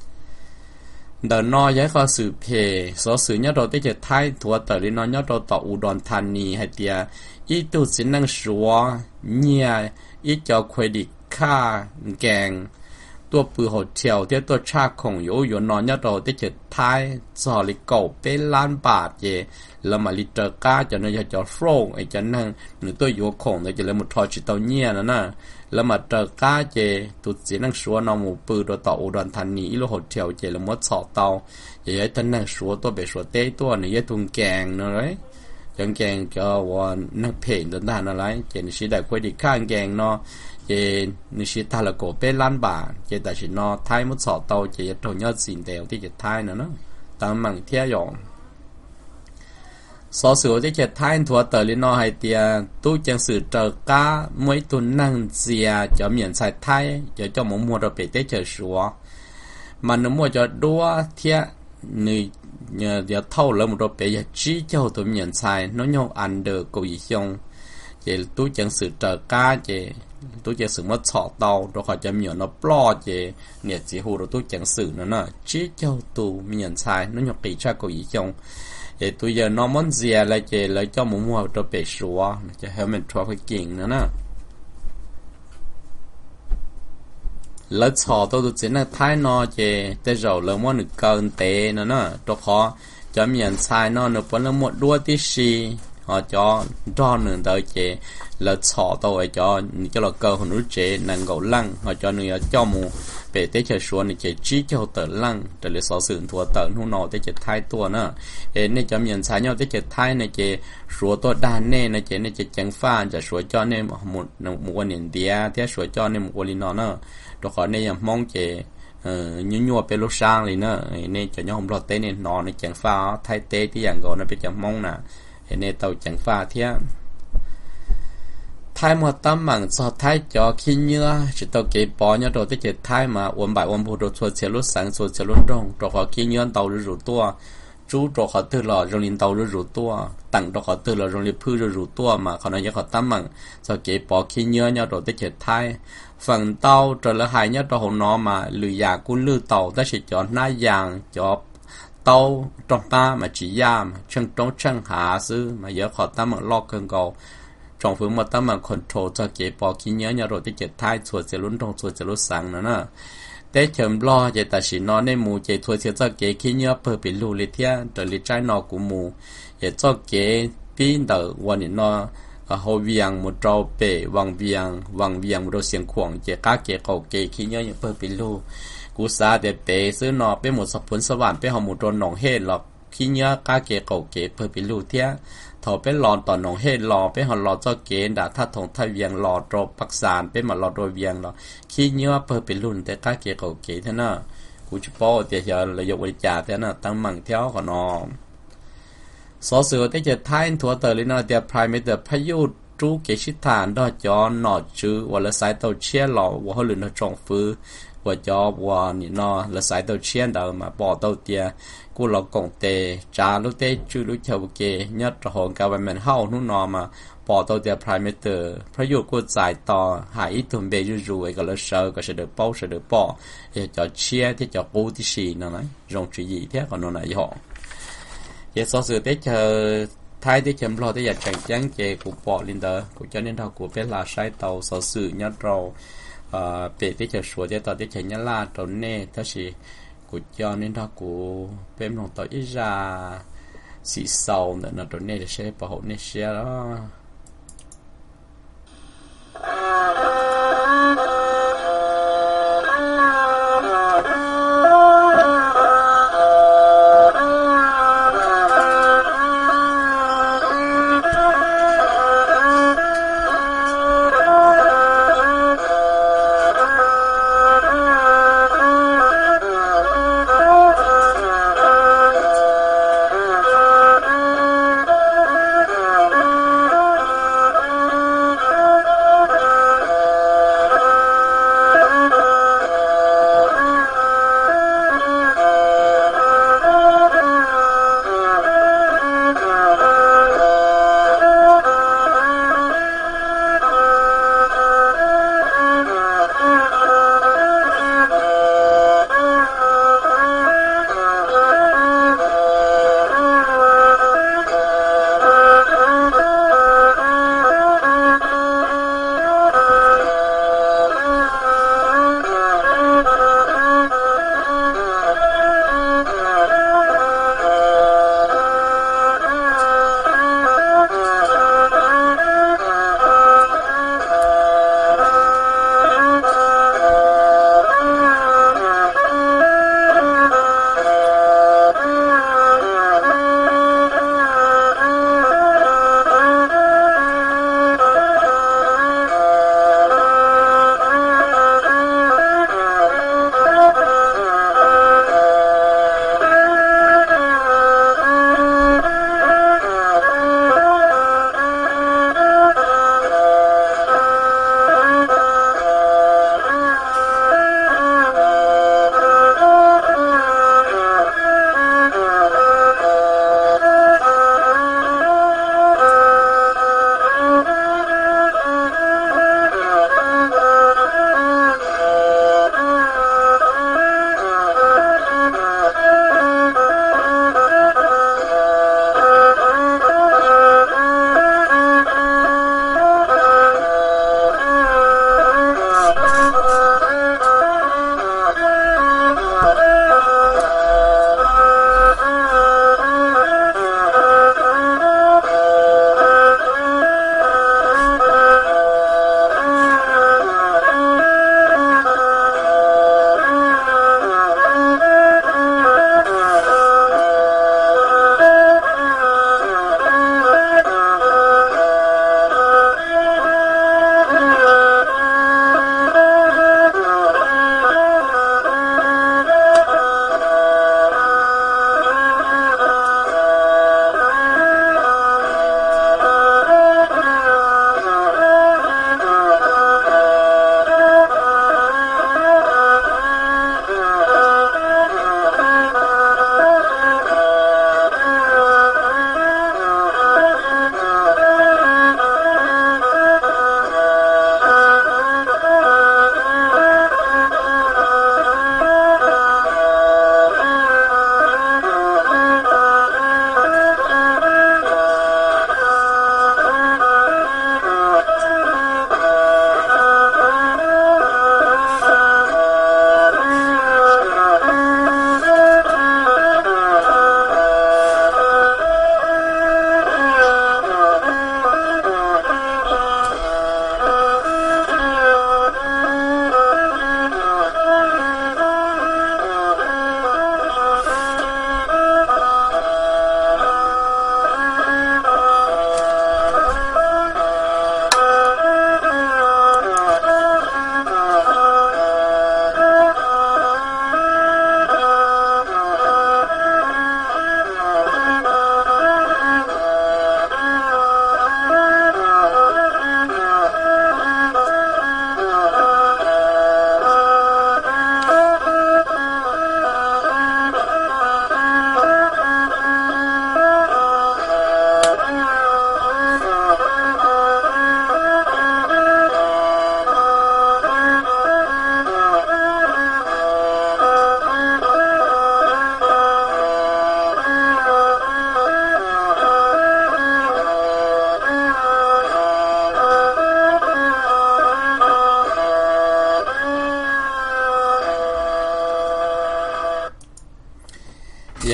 đời nó giá có sự phê sở sử nhất rồi tôi chết thái thua tờ đi nó nhất rồi tàu Udon Thani hay tiệt ít tu sĩ năng sủa nhẹ ít cho khuê đi ca gàngตัวปือโฮเทลที่ตัวชาของอยู่อยู่นอนยอดเราที่จะท้ายสอลิโกเป็นล้านบาทเย่แล้วมาลิเตอร์ก้าจะนั่นจะฟลงไอ้จะนั่งหรือตัวอยู่ของเนี่ยจะเลยมุดทอจิตเอาเนี่ยนะนะแล้วมาเตอร์ก้าเจตุดสีนั่งชัวนอมูปือตัวต่ออุดรธานีอีโลโฮเทลเจแล้วมุดสอเตาเย่ท่านนั่งชัวตัวเบชัวเต้ตัวเนี่ยยตุงแกงนะเลยจังแกงก็ว่านักเพลงตัวนั้นอะไรเจนสิได้คุยดีข้างแกงเนาะเจนิชิตาละโกเป็นล้านบาทเจแต่ชินอไทยมุดสอเตาเจถอยยอดสินเดียวที่จะไทยนะเนาะตามมังเทียยองสอสือที่จะไทยถัวเตอร์ลินอไฮเตียตู้จังสื่อเจอก้ามวยตุนนั่งเสียจะเหมียนใส่ไทยจะเจ้าหมูมัวเราไปเตะเจอชัวมันมัวจะดัวเทียนี่เดี๋ยวเท่าแล้วมันเราไปจะชี้เจ้าตัวเหมียนใส่น้องยองอันเดอร์กุยชงเจตู้จังสื่อเจอก้าเจtôi chỉ sử mất sọ tàu rồi khỏi cho miệng nó plo chứ nhiệt chỉ hồ rồi tôi chẳng sử nó nè chỉ cho tù miệng sai nó nhọc kỳ tra cầu ý trong để tôi giờ nó muốn gì là chỉ lấy cho một mua cho bể xóa cho hết mình cho cái kiện nữa nè lấy sọ tôi tôi chỉ là thái nó chứ tới rồi lấy mua được cơn tệ nữa nè cho khó cho miệng sai nó nó vẫn là một đua tí xì họ cho cho nữa tới chứ là sọ tôi cho cho là cơ hồn nước chế nàng gấu lăng họ cho người cho mù về tới chờ xuống này chế trí cho tờ lăng để lấy số sự thua tờ hú nọ tới chế thay tua nữa nên cho nhận sai nhau tới chế thay này chế số tôi đan nè này chế này chế chẳng phaจะsố cho nên một một một niệm địa thế số cho nên một linh nó nữa rồi khỏi nên mong chế nhú nhua pe lúc sang liền nữa nên cho nhau không lo tới nên nó này chẳng pha thay tếที่อย่างก่อนnóไปchẳng mong nè nên tàu chẳng pha thế thái mà tâm mạng cho thái cho khi nhớ chỉ tàu kỹ bỏ nhớ đồ tới chỉ thái mà uốn bài uốn bù đồ xuôi xe lúc sáng xuôi xe lúc đông rồi họ khi nhớ tàu rồi rủ tua chú rồi họ từ lò rồi liền tàu rồi rủ tua tặng rồi họ từ lò rồi liền phư rồi rủ tua mà họ nói nhớ họ tâm mạng cho kỹ bỏ khi nhớ nhớ đồ tới chỉ thái phần tàu rồi là hai nhớ đồ hồ nó mà lười già cũng lười tàu ta chỉ cho nai vàng cho tàu trong ta mà chỉ giam chân trong chân hạ sư mà nhớ họ tâm mạng lo cơn cầu trong phương mà tâm mà control cho kế bỏ khi nhớ nhớ rồi tới chế thái chuột sẽ luôn trong chuột sẽ luôn sáng nữa nè để chấm lo chế ta chỉ nói nên mù chế chuột sẽ cho kế khi nhớ bờ bị lù lì thia rồi lì trái nọ của mù để cho kế pin đầuวันnó hồi viang một trâu bể vàng viang vàng viang một đôi xiềng khoảng chế các kế cầu kế khi nhớ những bờ bị lù cú sa để bể xứ nọ bể một sập phunสว่างbể họ một đôi nòng hết lọ khi nhớ các kế cầu kế bờ bị lù thia thọเป็นหลอดต่อหนองเฮหลอเป็นหอหลอดเจ้าเกณฑ์ด่าถ้าถงถ้าเวียงหลอดโรปักษานเป็นมาหลอดโรเวียงหลอขี้เนื้อเพิ่มเป็นรุ่นแต่ก้าเกย์เขาเกย์เท่านั้นกูจะป้อเดี๋ยวจะระยกบริจาคเท่านั้นตั้งมั่งเที่ยวขอนอสอสือได้จะท้ายถั่วเตอร์ลินาเดียพรายไม่เดือพายุจูเกชิฐานดอจอหนอจื้อวันละสายเตาเชี่ยหลอว่าเขาหลุดในจงฟื้นว่าจอว่านี่นอละสายเตาเชี่ยเดิมมาปอเตาเตียกูหลอกกงเตจาลูกเตจูลูกเชวเกยัดหงกาวันมันเฮานู่นนอมาปอตัวเดียพรายเมเตอร์พระยุกูจ่ายต่อหายตุนเบยูรูไอ้ก็เลยเชอก็เสด็จป้อเสด็จป้อเอจอเชียที่จอกูที่สี่นั่นไงยงจีเท่ากันนั่นไหนหอเยสสื่อเตเจอท้ายที่เข็มรอที่อยากแข่งจังเจกูปอลินเดอร์กูจะเน้นเท่ากูเป็นลาใช้เตาสื่อยัดเราเอ่อเปรที่จะสวยที่ต่อที่จะยัดลาตัวเน่ถ้าสิกูcho nên đóกูเป็นของตัวอีจาสีเศร้าเนี่ยนะตัวนี้จะใช้ประหารเนี่ยเชียร์แล้ว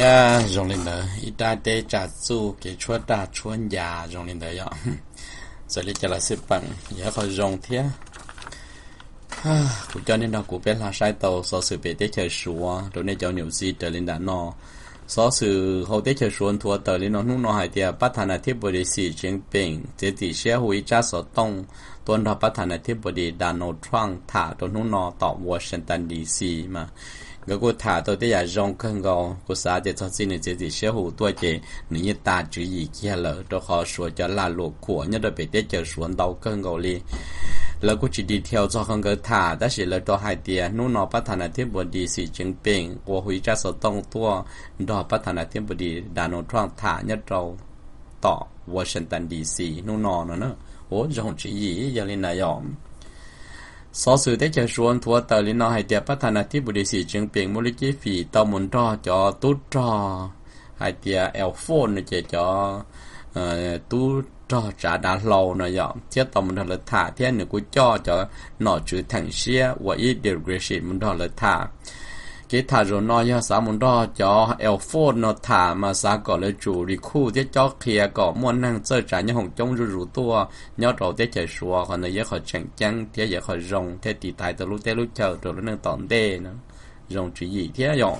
thia rong lên đó ít ta để trả su cái chúa ta chúa nhà rong lên đó vậy giờ đi cho là xếp bằng giờ khỏi rong thia cũng cho nên đó cũng biết là sai tàu số sự bị tết chơi xuống rồi nên cho nhiều gì trở lên đã no số sự hậu tết chơi xuống thua tờ lên nó nung nó hay tiệt bắt thành là thiết body xì chiến bình thế thì sẽ hủy trả số tông tuần đó bắt thành là thiết body Donald Trump thả rồi nung nó tại Washington đê xê mà cái cô thả tôi tới giờ rong cơn gò cô xã để cho xin thế thì sẽ hủy tuổi chị nếu như ta chữ gì kia lỡ đó họ sửa cho là lụa của nhất là bị tết chơi xuống đầu cơn gò liแล้วกูจะดีเทลจะคังเกิดถ่าแต่สิเลยตัวไฮเดียนู่นนอพัฒนาที่บดีสีจึงเป็นว่าหุยจะสต้องตัวดอพัฒนาที่บดีดานทรัมป์ถ่าเนี่ยเราต่อวอชิงตันดีซีนู่นนอเนอะโอ้ยงจีอีอย่างนี้นายอมสอสื่อได้จะชวนทัวเตอร์ลินอไฮเดียพัฒนาที่บดีสีจึงเป็นมูลนิธิต่อมุนรอจอตุ๊ดรอไฮเดียเอลโฟนเนี่ยจะเอ่อตุ๊ดcho trả đã lâu nó dọn thiết tàu mình là thả thế nữa cũng cho cho nó chữ thành xe và ít degree mình đó là thả cái thả rồi nó như sao mình đó cho L4 nó thả mà sao gọi là chủ đi khu thế cho kia có muốn năng chơi trả như hồng trong rủ tua nhớ đầu thế chạy xua còn này giờ khỏi chẳng chăng thế giờ khỏi rồng thế thì tại từ lúc thế lúc chờ rồi nó nâng tỏn đê nữa rồng chỉ gì thế dọn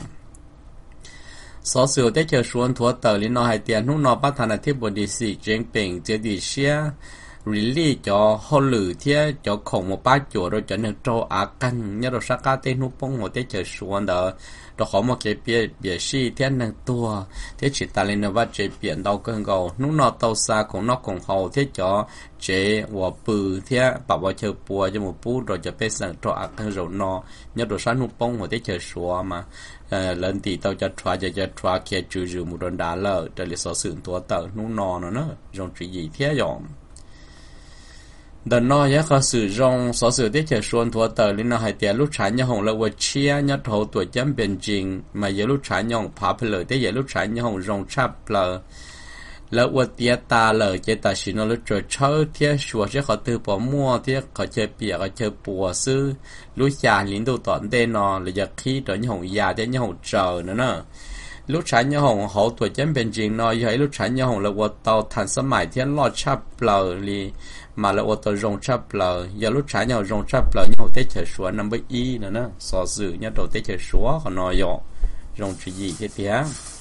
số sựได้เจอชวนทัวเตอร์ลินอไฮเตียนหุ่นนอพัฒนาที่บดีสีเจงเป็งเจดีเชียริลี่จอฮอลลือเทียจอของมาป้าจัวเราจะนึกโจอากันเนี่ยเราสักการเต้นหุ่นปงหัวได้เจอชวนเดอเราขอมาเก็บเบียเบียชีเทียนหนึ่งตัวเทียจิตตาลินว่าเจเปลี่ยนดาวเกินเก่าหุ่นนอเตาซาของนอกของเขาเทียจอเจหัวปือเทียปะว่าเจอปัวจมูกปูเราจะเป็นสั่งโจอากันเรานอเนี่ยเราสันหุ่นปงหัวได้เจอชัวมาlần thì tao cho try cho cho try kia chữ chữ một đòn đá lợ để lấy số sự tua tờ nung nò nó nữa dùng chữ gì thế dọn đợt nọ nhớ có sử dụng số sự tiết chế xuân tua tờ lên nó hay tiền lúc trái nhau hồng là vượt chia nhất hậu tuổi chấm biển trình mà giờ lúc trái nhau phá phở tới giờ lúc trái nhau hồng dùng chắp lợแล้วว่าเตียตาเลยเจตาชินเราเจอเช่าเที่ยชัวเจ้าเขาตือปอมั่วเที่ยเขาเจอเปียเขาเจอปัวซื้อลูกยาลิ้นดูตอนเดนอหรืออยากขี้ตัวยี่ห้อยาเที่ยยี่ห้อเจอเนอะเนอะลูกชายยี่ห้อเขาตัวเจมเป็นจริงเนาะยังให้ลูกชายยี่ห้อเราว่าเตาทันสมัยเที่ยรอดชับเปล่าลีมาแล้วว่าตัวรงชับเปล่าอย่าลูกชายยี่ห้อรงชับเปล่ายี่ห้อเที่ยเฉยชัวนัมเบอร์อีเนอะเนอะสอสื่อยี่ห้อเที่ยเฉยชัวเขานอยรงจีเที่ยเที่ย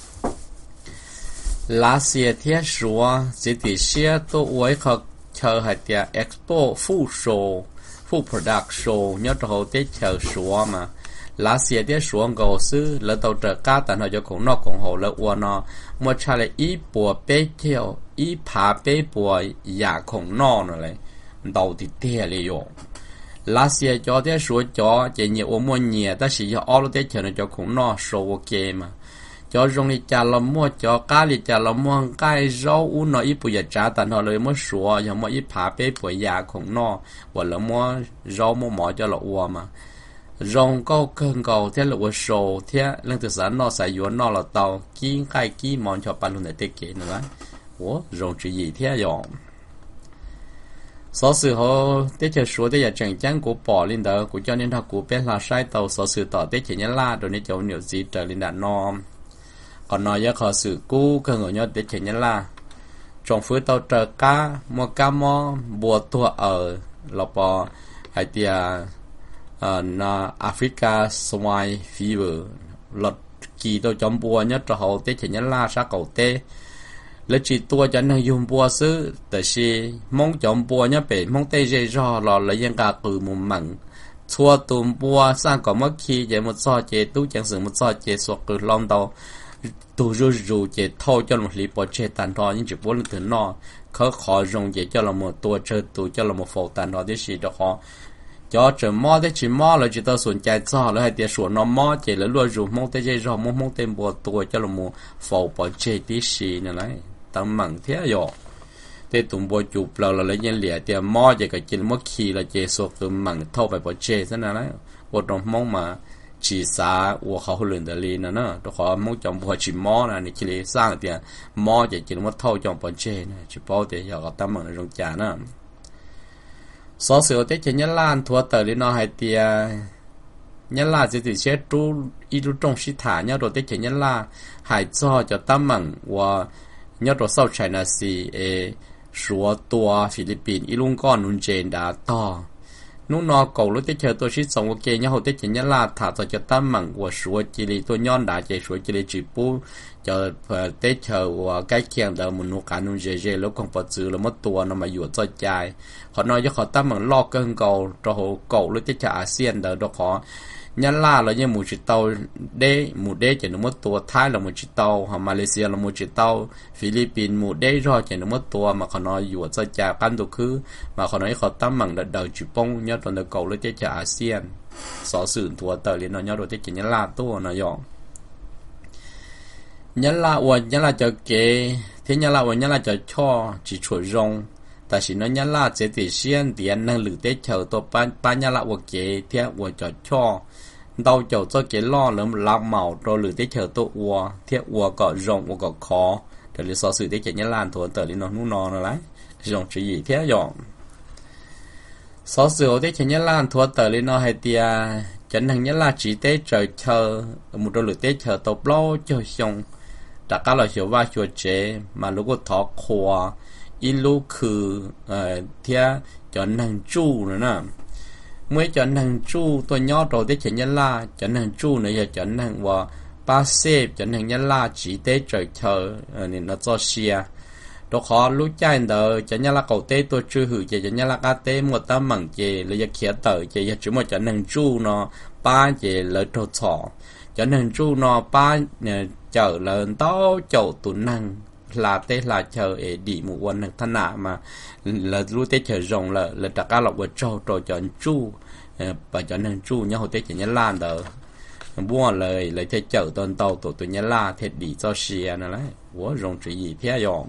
ลาเซียเทียชัวสิติเชียตัวไว้เขาเชิญให้เตียเอ็กซ์โปฟู้โชว์ฟู้โปรดักโชว์เนี่ยตัวเขาเตียเชิญชัวมาลาเซียเตียชัวก็ซื้อแล้วตัวเจอก้าแต่เราจะของนอกของเขาแล้ววัวนอมัวชาเลยอีปัวเป้เที่ยวอีผาเป้ปัวอยากของนอกนั่นเลยเราติดเตี้ยเลยโยลาเซียจอเตียชัวจอจะเหนียวมัวเหนียแต่สิยออลเตียเชิญเราจะของนอกโชว์เกมcho trong đi chả làm mua cho cá đi chả làm mua cái rau u nó ít bùi trả tận họเลยmua sủa giờ mua ít phá bê bùi già không no hoặc là mua rau mua mỏ cho là uo mà rong câu cơn cầu thế là uo sầu thế lần từ sáng nó xài yuan nó là tàu kí cái kí món cho bạn luôn để tiết kiệm nữa ủa rong chuyện gì thế rồi số sự họ tiết chơi số tiết giờ chẳng chẳng của bỏ lên đó của cho nên họ của bên là sai tàu số sự tỏ tiết chỉ nhớ la rồi nên cháu nhiều gì trở lên đã no còn nói với họ sự cũ cơ người nhớ để chỉ nhớ là trong phía tàu chờ cá mua cá mò bùa tua ở lộc bò hay tia ở na Africa swine fever lọt kỳ tàu trong bùa nhất cho họ để chỉ nhớ là sao cầu tê lấy chỉ tua cho nên dùng bùa xứแต่是mong trong bùa nhớ về mong tê dễ rõ là lấy những cái từ một mặn chua tôm bùa sang có mất khi vậy một so chế tú chẳng sử một so chế sọt từ long tàu tu rú rú chế thâu cho một lý bỏ chế tàn thọ nhưng chỉ bốn lần từ nọ khó khó dùng chế cho là một tua chơi tu cho là một phổ tàn thọ thế gì đó họ cho chờ mò thế chỉ mò là chỉ tao xuân chạy cho là hay tiền xuân nó mò chế là luôn rú mong thế chơi rồi mong mong tên bỏ tua cho là một phổ bỏ chế thế gì nữa này tăng mặn thế rồi thế tụi bỏ chụp là là lấy nhân lẻ tiền mò chế cái chỉ mò khi là chế sụt từ mặn thâu phải bỏ chế thế này đấy một đồng mong mà chỉ xa của họ luyện được lên nữa đó họ muốn chọn bộ chỉ mò này thì chỉ lấy sang tiền mò chỉ chỉ muốn thâu chọn bộ chế này chỉ bao tiền họ tâm ở trong trà nữa số sự tết chỉ nhớ lan thua tờ lên nó hay tiền nhớ là chỉ chỉ sẽ trú ít lúc trong sĩ thả nhau đồ tế chế nhân là hải cho cho tâm mặn và nhau đồ sau chạy là gì ê số tua Philippines ít lúc con nung trên đã to nung nó cầu lúc tế chế tôi sĩ sống ok nhau hồ tế chế nhân là thả cho cho tâm mặn và số chỉ lý tôi nhon đã chế số chỉ lý chỉ bu cho tế chế và cái kiện đó một nụ cả nung dễ dễ lúc không phải chữ là mất tua nó mà dụ cho chạy họ nói cho họ tâm mặn lo cơn cầu cho họ cầu lúc tế chế ASEAN đó đó họ nhân là là như một chiếc tàu đế một đế chỉ nó mất tua Thái là một chiếc tàu hoặc Malaysia là một chiếc tàu Philippines một đế rồi chỉ nó mất tua mà họ nói dụ cho cha căn đồ khứ mà họ nói họ tâm bằng đợt đầu chụp bông nhớ trong đợt cầu lấy chế cha ASEAN xóa sử thua tờ lên nó nhớ đồ chỉ nhân là tua nó dọn nhân là uẩn nhân là cho kế thế nhân là uẩn nhân là cho cho chỉ chuột rongแต่สินั้นยันลาเจติเชียนเดียนนั่งหรือเตเฉาตัวป้านป้านยันละวัวเกเทียวัวจอดช่อดาวเจ้าเจ้าเกล่อเริ่มลาเหมาตัวหรือเตเฉาตัววัวเทียวัวก็รองวัวก็คอแต่หรือสอสื่อเตเฉยันลานตัวเตอลินนู่นนอนอะไรรองจีเทียยองสอสื่อเตเฉยันลานตัวเตอลินให้เตียจันทร์ยันลาจีเตเฉาเชอมุดตัวหรือเตเฉาตัวปล้อเจ้าชงจากการเราเชื่อว่าชัวเจมาลูกก็ทอครัวอีลูกคือเอ่อเทียจอนนังจู้นะนะเมื่อจอนนังจู้ตัวยอดเราได้เขียนยันล่าจอนนังจู้เนี่ยจอนนังว่าป้าเซฟจอนนังยันล่าจีเต้ใจเธอเออเนี่ยเราจะเชียตัวขอรู้ใจเด้อจอนยันล่าเก่าเต้ตัวชื่อหือเจจอนยันล่ากาเต้หมดตั้มมังเจเลยจะเขียนเตอเจจะจุ่มจอนนังจู้เนาะป้าเจเลยโทรสอจอนนังจู้เนาะป้าเนี่ยเจอเลยโต้เจ้าตุนนังlà tết là chờ để đi một quân thằng thân nạ mà là lúc tết chờ rồng là là tất cả là vợ trâu trâu chọn chu và chọn thằng chu nhau tết chỉ nhớ lan đó buồn lời lời tết chờ tuần tàu tổ tụi nhớ la tết đi cho xìa nữa đấy của rồng chỉ gì thế dòng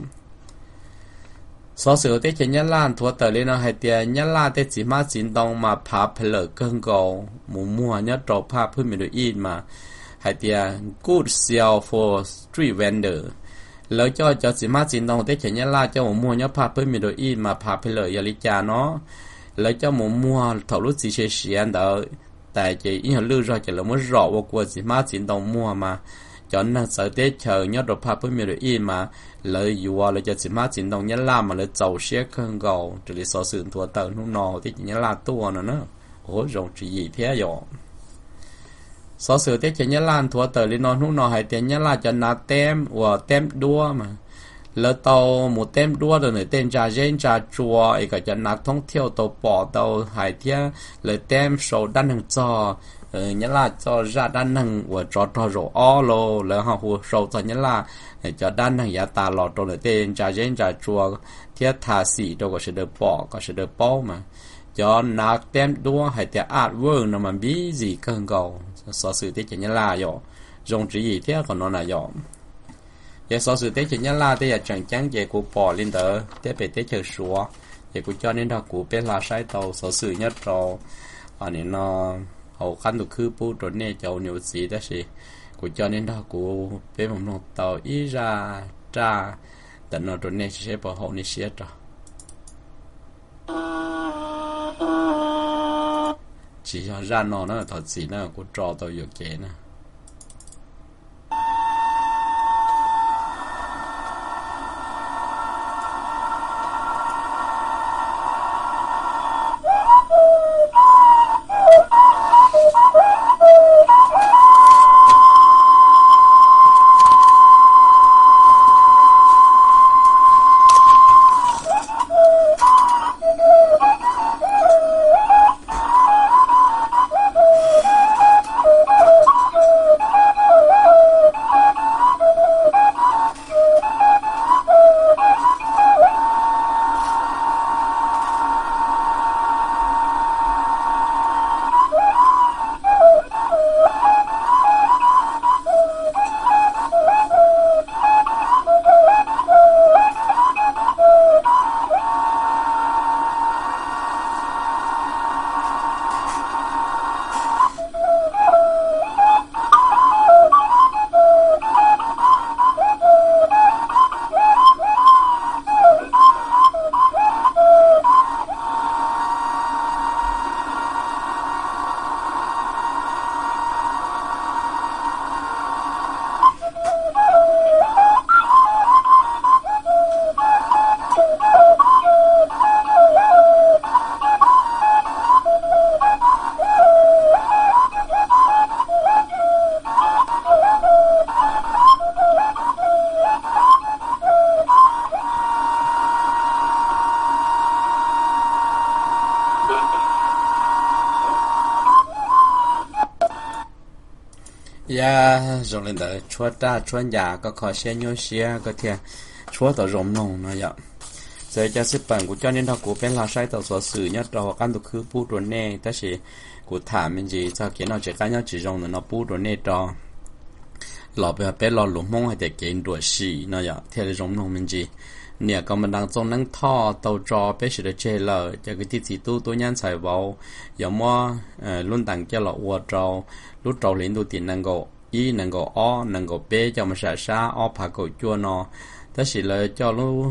số sự tết chỉ nhớ lan thua tờ lên nó hay tiền nhớ la tết chỉ mà chín đông mà phá phở cơn cầu mùa mùa nhớ trâu phá phơi mình được in mà hay tiền good sale for street vendor lời cho cho chỉ mà chín đồng tết chỉ nhớ la cho một mua nhớ phá với mình đội in mà phá với lời yali cha nó lời cho một mua thầu lúc gì sẽ xịn đó tại chỉ in lưu rồi chỉ là muốn rõ vào cuộc chỉ mà chín đồng mua mà cho nên sợ tết chờ nhớ đồ phá với mình đội in mà lời dù lời cho chỉ mà chín đồng nhớ la mà lời giàu xe không gầu chỉ là so sánh thua tờ nó nọ tết chỉ nhớ la tua nữa nữa ủa rộng chỉ gì thế rồi số sự tết chỉ nhớ lan thua tờ lên non hú nọ hay tiền nhớ là cho nó tem và tem đua mà lỡ tàu một tem đua rồi nữa tên trà gen trà chùa ấy cả cho nó thông theo tàu bỏ tàu hay thế lỡ tem số đan hàng cho nhớ là cho ra đan hàng và cho cho rồi o lô lỡ họ hồ số cho nhớ là cho đan hàng giá ta lọt rồi tên trà gen trà chùa thế thà xỉ đâu có sẽ được bỏ có sẽ được bao mà cho nó tem đua hay thế artwork nó mà bí gì cần cầu số sự tết chỉ nhớ là rồi dùng chỉ gì thế còn nó là rồi giờ số sự tết chỉ nhớ là thế là chẳng chẳng về của bỏ lên đó thế về tết chờ số về của cho nên đó của bên là sai tàu số sự nhất rồi anh nên nó hậu khăn được khứ bút rồi nè cháu nhiều gì đó gì của cho nên đó của bên một nông tàu ít ra ra tận nó rồi nè sẽ bảo hậu nè sẽ rồi chỉ cho ra nó nó thật gì nó cũng cho tôi được kế nè ya rồi lên đó chúa ta chúa nhà có khó xe nhau xe có thể chúa tàu rộng nồng nó vậy giờ cho xếp bản của cho nên họ của bên là sai tàu số sử nhất đó căn tục cứ bút rồi nè ta chỉ của thả mình gì cho cái nó chỉ cá nhau chỉ rộng nó bút rồi nè đó lọ bây giờ lọ lủng mông hay để kiến đuổi xì nó vậy theo là rộng nồng mình gì nè còn mình đang trong năng thọ tàu trò bé sẽ được chơi lờ cho cái tí tu tôi nhắn xài vào giờ mua luôn tặng cho lọ uo trâu lúc trâu lên tôi tiền năng gỗ y năng gỗ o năng gỗ bé cho mà xả xa o phá cổ chua nó ta chỉ là cho lúc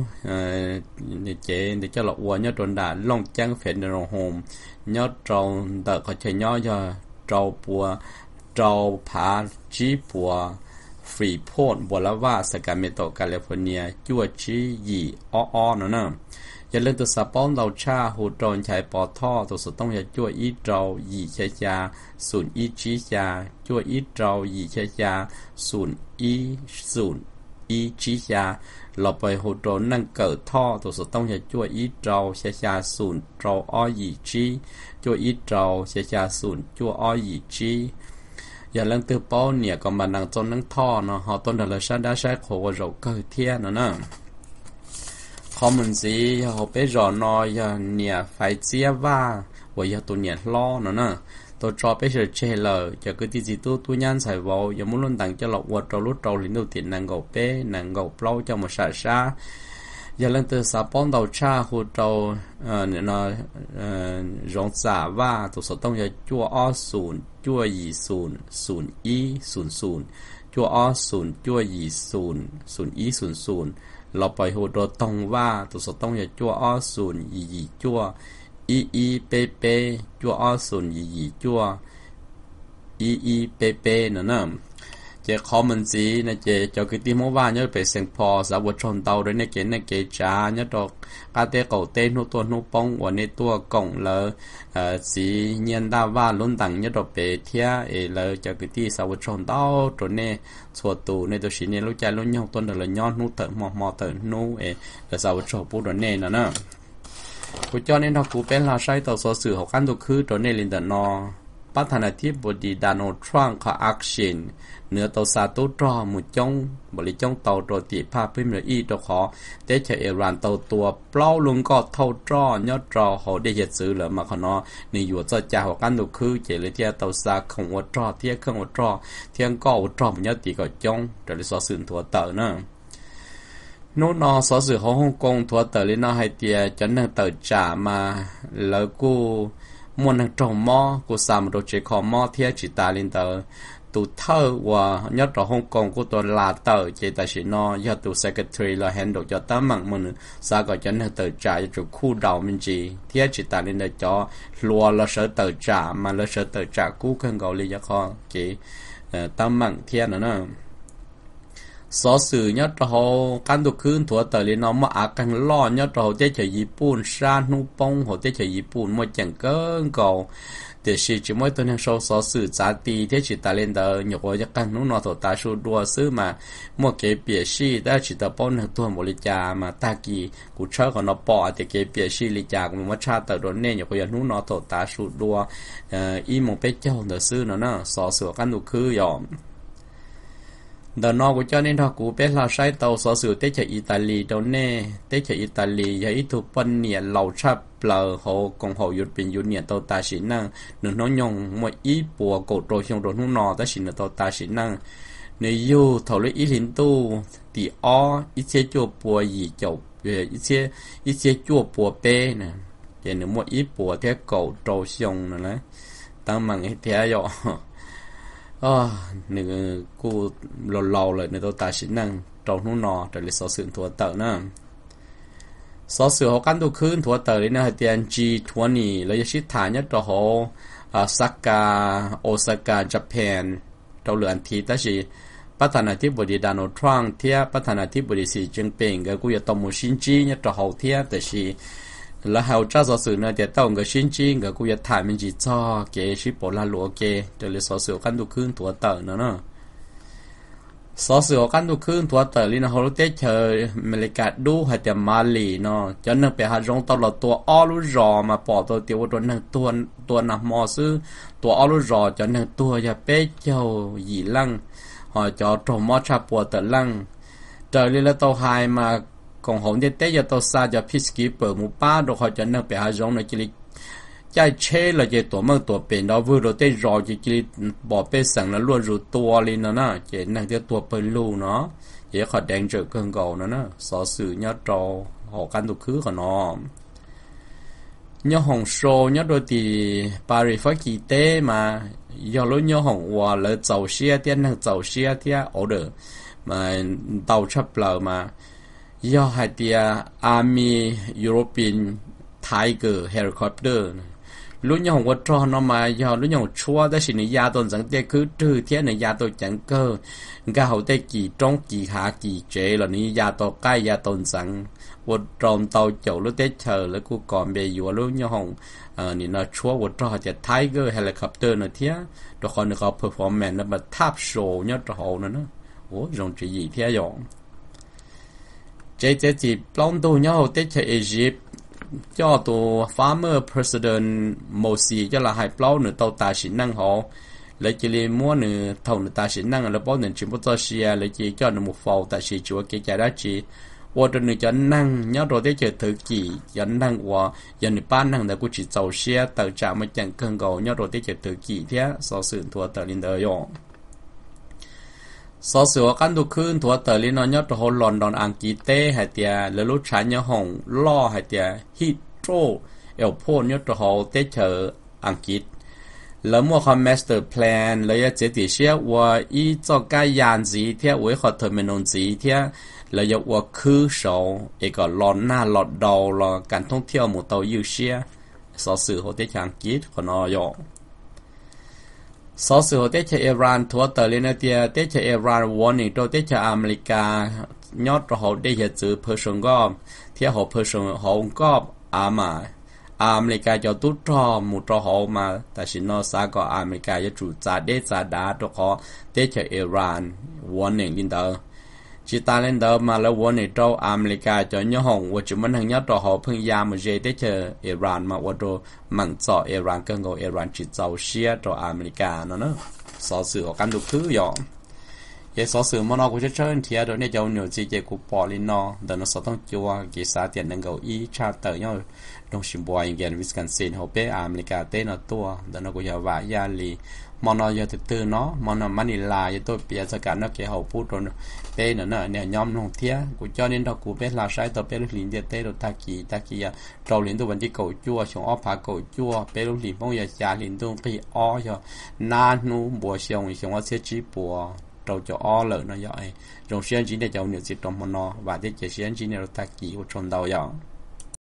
để chế để cho lọ uo nhớ tròn đã long trắng phết rồi hồn nhớ trâu đợt có chơi nhớ cho trâu bùa trâu phá chí bùa Freeport บัวละว่าสกาเมโตแคลิฟอร์เนียจัวชียีอ้อๆเนาะนะอย่าลืมตัวสปอนเราชาหูโดนใช้ปอท่อตัวสุดต้องอย่าจัวอีเจ้ายีชายาศูนย์อีจีชาจัวอีเจ้ายีชายาศูนย์อีศูนย์อีจีชาเราไปหูโดนนั่งเกิดท่อตัวสุดต้องอย่าจัวอีเจ้าชายาศูนย์เจ้าอ้อยีจีจัวอีเจ้าชายาศูนย์จัวอ้อยีจีอย่าเล่นตัวป้อเนี่ยก็มานั่งจนนั่งท่อเนาะเขาต้นเดือดชาได้ใช้โคว่าเราเกิดเทียนนะเขาเหมือนสิเขาไปรอนอยเนี่ยไฟเจี๊ยว่าว่าอย่าตัวเนี่ยล้อเนาะนะตัวจอไปเฉยเฉยเลยจะคือที่จิตตัวตัวยันใส่วอลอย่ามุ่งล้นต่างจะหลอกวัวเราลุ้เราลิ้นตัวติดนั่งเกาเป้นั่งเกาเปล่าจะมาชาชาอย่าเล่นตัวสาปอนเราชาหูเราเอ่อเนี่ยเนาะเอ่อร้องสาว่าตัวสต้องจะจั่วอ้อศูนย์จั่วยี่ศูนย์ศูนย์อีศูนย์ศูนย์จั่วอ้อศูนย์จั่วยี่ศูนย์ศูนย์อีศูนย์ศูนย์เราปล่อยหูเราตรงว่าตัวสต้องจะจั่วอ้อศูนย์ยี่ยี่จั่วอีอีเปเปจั่วอ้อศูนย์ยี่ยี่จั่วอีอีเปเปนั่นน่ะเจ้าคอมันสีนะเจ้าเจ้าคือที่เมื่อวานเนี่ยไปเสียงพอสาวชนเตาด้วยในเกณฑ์ในเกจ้าเนี่ยดอกกาเตะเก่าเต้นหัวตัวนุ่งป้องวันในตัวกล่องเลยเอ่อสีเงียนดาว่าล้นต่างเนี่ยดอกไปเที่ยเอเลยเจ้าคือที่สาวชนเตาตัวเนี่ยส่วนตัวในตัวสีเนี่ยรู้ใจรู้ย่องต้นเดือดย้อนนุ่งเต๋อมอมอเต๋อนุ่งเอแต่สาวชนพูดตัวเนี่ยนะเนาะกูเจ้าเนี่ยเรากูเป็นเราใช้ตัวโซสื่อของกันตัวคือตัวเนี่ยลินเดนอประธานาธิบดีโดนัลด์ทรัมป์เขาอักชินเนื้อตัวซาตุรอมุจงบริจงตัวตัวตีภาพพิมพ์อีตัวขอเตชะเอรานตัวตัวเปล่าลุงก็เท่าจอยอดจอเขาได้เหตุซื้อเหลือมาขนอในอยู่จะจ่าหัวกันตัวคือเจริญเทียตัวซาของวัดจอเทียเครื่องวัดจอเทียงก็วัดจอมันยอดตีก็จงแต่ในสอสื่อตัวเต๋อเนาะนู้นอสอสื่อของฮ่องกงตัวเต๋อเลยน่าให้เตียจนนั่งเต๋อจ่ามาแล้วกูมวนทางมอกูสามโรเจคอมอเทียจิตาลินเตอร์ตูเธอว่ายอดต่อฮ่องกงกูตัวลาเตอร์เจตาชินอยอดตัวเซกเทรีละแฮนด์ดอกจอตั้มมังมันสาก็จะนั่งเตอร์จ่ายจุคู่ดาวมินจีเทียจิตาลินเตอร์จอลัวละเสเตอร์จ่ามาละเสเตอร์จ่ากู้ขึ้นเกาหลียะคอเจตั้มมังเทียนะเนาะสอสื่อยอดเราการตุคืนถั่วเตอร์เลยน้องมาอากันล่อยอดเราเจ๊เฉยญี่ปุ่นชาหนูปงหัวเจ๊เฉยญี่ปุ่นมาจังเกินเก่าเดี๋ยวสิจะไม่ตัวนั้นโชว์สอสื่อจ่าตีเจ๊จิตาเลนเดอร์หยกว่าจะกันนู้นนอตัวตาชูดัวซื้อมามัวเก็บเปียชีได้จิตาป้อนตัวบริจามาตากีกูเชื่อของนอปอแต่เก็บเปียชีลิจากมันว่าชาติโดนเน่หยกว่านู้นนอตัวตาชูดัวเอ่ออีมงเป็ดเจ้าเดอซื้อเนาะนะสอสื่อกันตุคือยอมเดินนอกกูเจ้าเนี่ยทอกูเป็นเราใช้เตาสอสื่อเตจอิตาลีเดาเน่เตจอิตาลียาอิทุปนเนี่ยเราชับเปล่าเขากองเขาหยุดเป็นหยุดเนี่ยเตาตาสินั่งหนึ่งน้องยงมวยอีปัวโกดโรยงโดนหุ่นนอแต่สินเตาตาสินั่งในยูถอดเลยอีลินตู้ตีอ้ออีเชจัวปัวหยีจบเอออีเชอีเชจัวปัวเป้เนี่ยอย่างหนึ่งมวยอีปัวเท่าโกดโรยงนั่นแหละตั้งมังให้เท่าหยออ๋อหนึ่งกูหล่อๆเลยในตัวตาชิ้นนั่งตรงนู้นนอแต่เลยสอสื่อถั่วเต๋อนะสอสื่อเขากันตัวคืนถั่วเต๋อเลยนะให้เตียน จี ยี่สิบแล้วจะชิดฐานยัดตัวเขาอ่าซากาโอซากาญี่ปุ่นตัวเหลือทีแต่สิประธานาธิบดีโดนัลด์ทรัมป์เทียประธานาธิบดีสีจิ้งผิงก็กูจะต้องมุชินจียัดตัวเขาเทียแต่สิแล้วเขาเจ้าสอสื่อเนี่ยเดี๋ยวต้องกับชิ้นจีนกับกูจะถ่ายมันจีจ่อเกชิปโปลาลัวเกเดี๋ยวเลยสอสื่อกันดูขึ้นตัวเต๋อเนาะ số sự căn tu khứ thua tờ li nó hồi tết chờ America đu hay tiệm Mali nó cho nên phải hạt giống tao là tua all lu rò mà bỏ tôi tiêu tôi nên tua tua nằm mò sư tua all lu rò cho nên tua giờ bé châu dĩ lăng họ cho trồng mò cha bùa tờ lăng trời li là tàu hai mà còn hồn tết tết giờ tàu xa giờ peacekeeper một ba đồ họ cho nên phải hạt giống này chỉ chạy chế là chỉ tổ mơ tổ biển đó vừa rồi tết rồi chỉ chỉ bỏ bê sẵn là luôn rồi tua lên nó nè chỉ năng cái tua bơi lu nó chỉ khỏi đèn trợ cơn cầu nó nè sở sự nhớ trò họ căn tục khứ của nó nhớ hồng sô nhớ đôi thì Paris phát kỳ tế mà do lối nhớ hồng hòa lỡ tàu xe tiên năng tàu xe tiên ở được mà tàu chấp lờ mà do hai tia Army European Tiger helicopter lúc nhau có cho nó mà giờ lúc nhau chua đó xin người gia tôn rằng tê cứ trừ thế này gia tôn chẳng cơ ga hậu tê kỳ trong kỳ hạ kỳ chế là ni gia tôn cái gia tôn rằng vô trong tàu chậu lúc tết chờ lúc cô còn về vừa lúc nhau hồng ni nó chua vô cho thì Tiger helicopter nữa thế rồi còn được performance nó mà top show nhớ cho hậu nữa ủa dùng chuyện gì thế rồi chế chế chỉ plong tu nhau tết chờ Egypt cho tụ farmer president Morsi cho là hai plau nữa tàu tài sinh năng họ lấy chỉ li mua nữa thầu nữa tài sinh năng là bao nhiêu chuyện bao nhiêu lấy chỉ cho nó một phao tài sinh chúa cái trái đó chỉ qua trên nữa cho năng nhớ rồi tới chờ thử kỳ cho năng qua giờ nữa ban năng là cũng chỉ giàu xe tàu trả mới chẳng cần cầu nhớ rồi tới chờ thử kỳ thế so sự thua tờ linh đời rồi so sự căn tu khứ thua tờ linh nó nhớ rồi hồi London Anh tế hay tiệt lấy lúc trái nhớ hồng lo hay tiệt Heathrow Airport nhớ rồi hồi tới chờ Anh lấy một cái master plan lấy cái chỉ xe và ý cho cái dạng gì thế với họ terminal gì thế lấy cái và khứ số cái lọt na lọt đầu là cảnh thông theo một tàu yêu xe so sự hồi tới chờ Anh của nó rồi số sự tết chơi Iran thua tờ lên đây tết chơi Iran warning cho tết chơi America nhớ cho họ đây hiện chữ Persian Gulf thì họ Persian họ Gulf à mà America cho tút cho một cho họ mà tại vì nó sao có America cho chủ giá để giá đá cho họ tết chơi Iran warning lên đó chỉ ta lên đó mà là warning cho America cho nhớ hồng và chúng mình hàng nhớ cho họ phương gia mà dễ tết chơi Iran mà và đồ mặn cho Iran cần gọi Iran chỉ giàu xe cho America nó nữa so sự họ căn được thứ rồi cái so sự mà nó cũng rất chơi thì đó này giàu nhiều gì cái của bỏ lên nó đó nó sẽต้องchua cái giá tiền năng cầu ý tra tới nhau trong sinh bồi những Wisconsin họ bé America tên nó tua đó nó cũng giàu vả gia lì mà nó giờ từ từ nó mà nó Manila giờ tôi bây giờ cả nó cái hậu phút rồi bé nữa nè nè nhóm nó thía của cho nên đó của bé là sai tập bé lúc liền giờ tê rồi ta kỳ ta kỳ à trâu liền tôi vẫn chỉ cầu chua xong ốp phá cầu chua bé lúc liền phong giờ trả liền tôi cái ó cho na nu bùa xong xong ó sẽ chỉ bùa trâu cho ó lợn nó vậy rồi xuyên chỉ để cho nhiều gì trong mà nó và để chỉ xuyên chỉ để ta kỳ của trong đầu vậy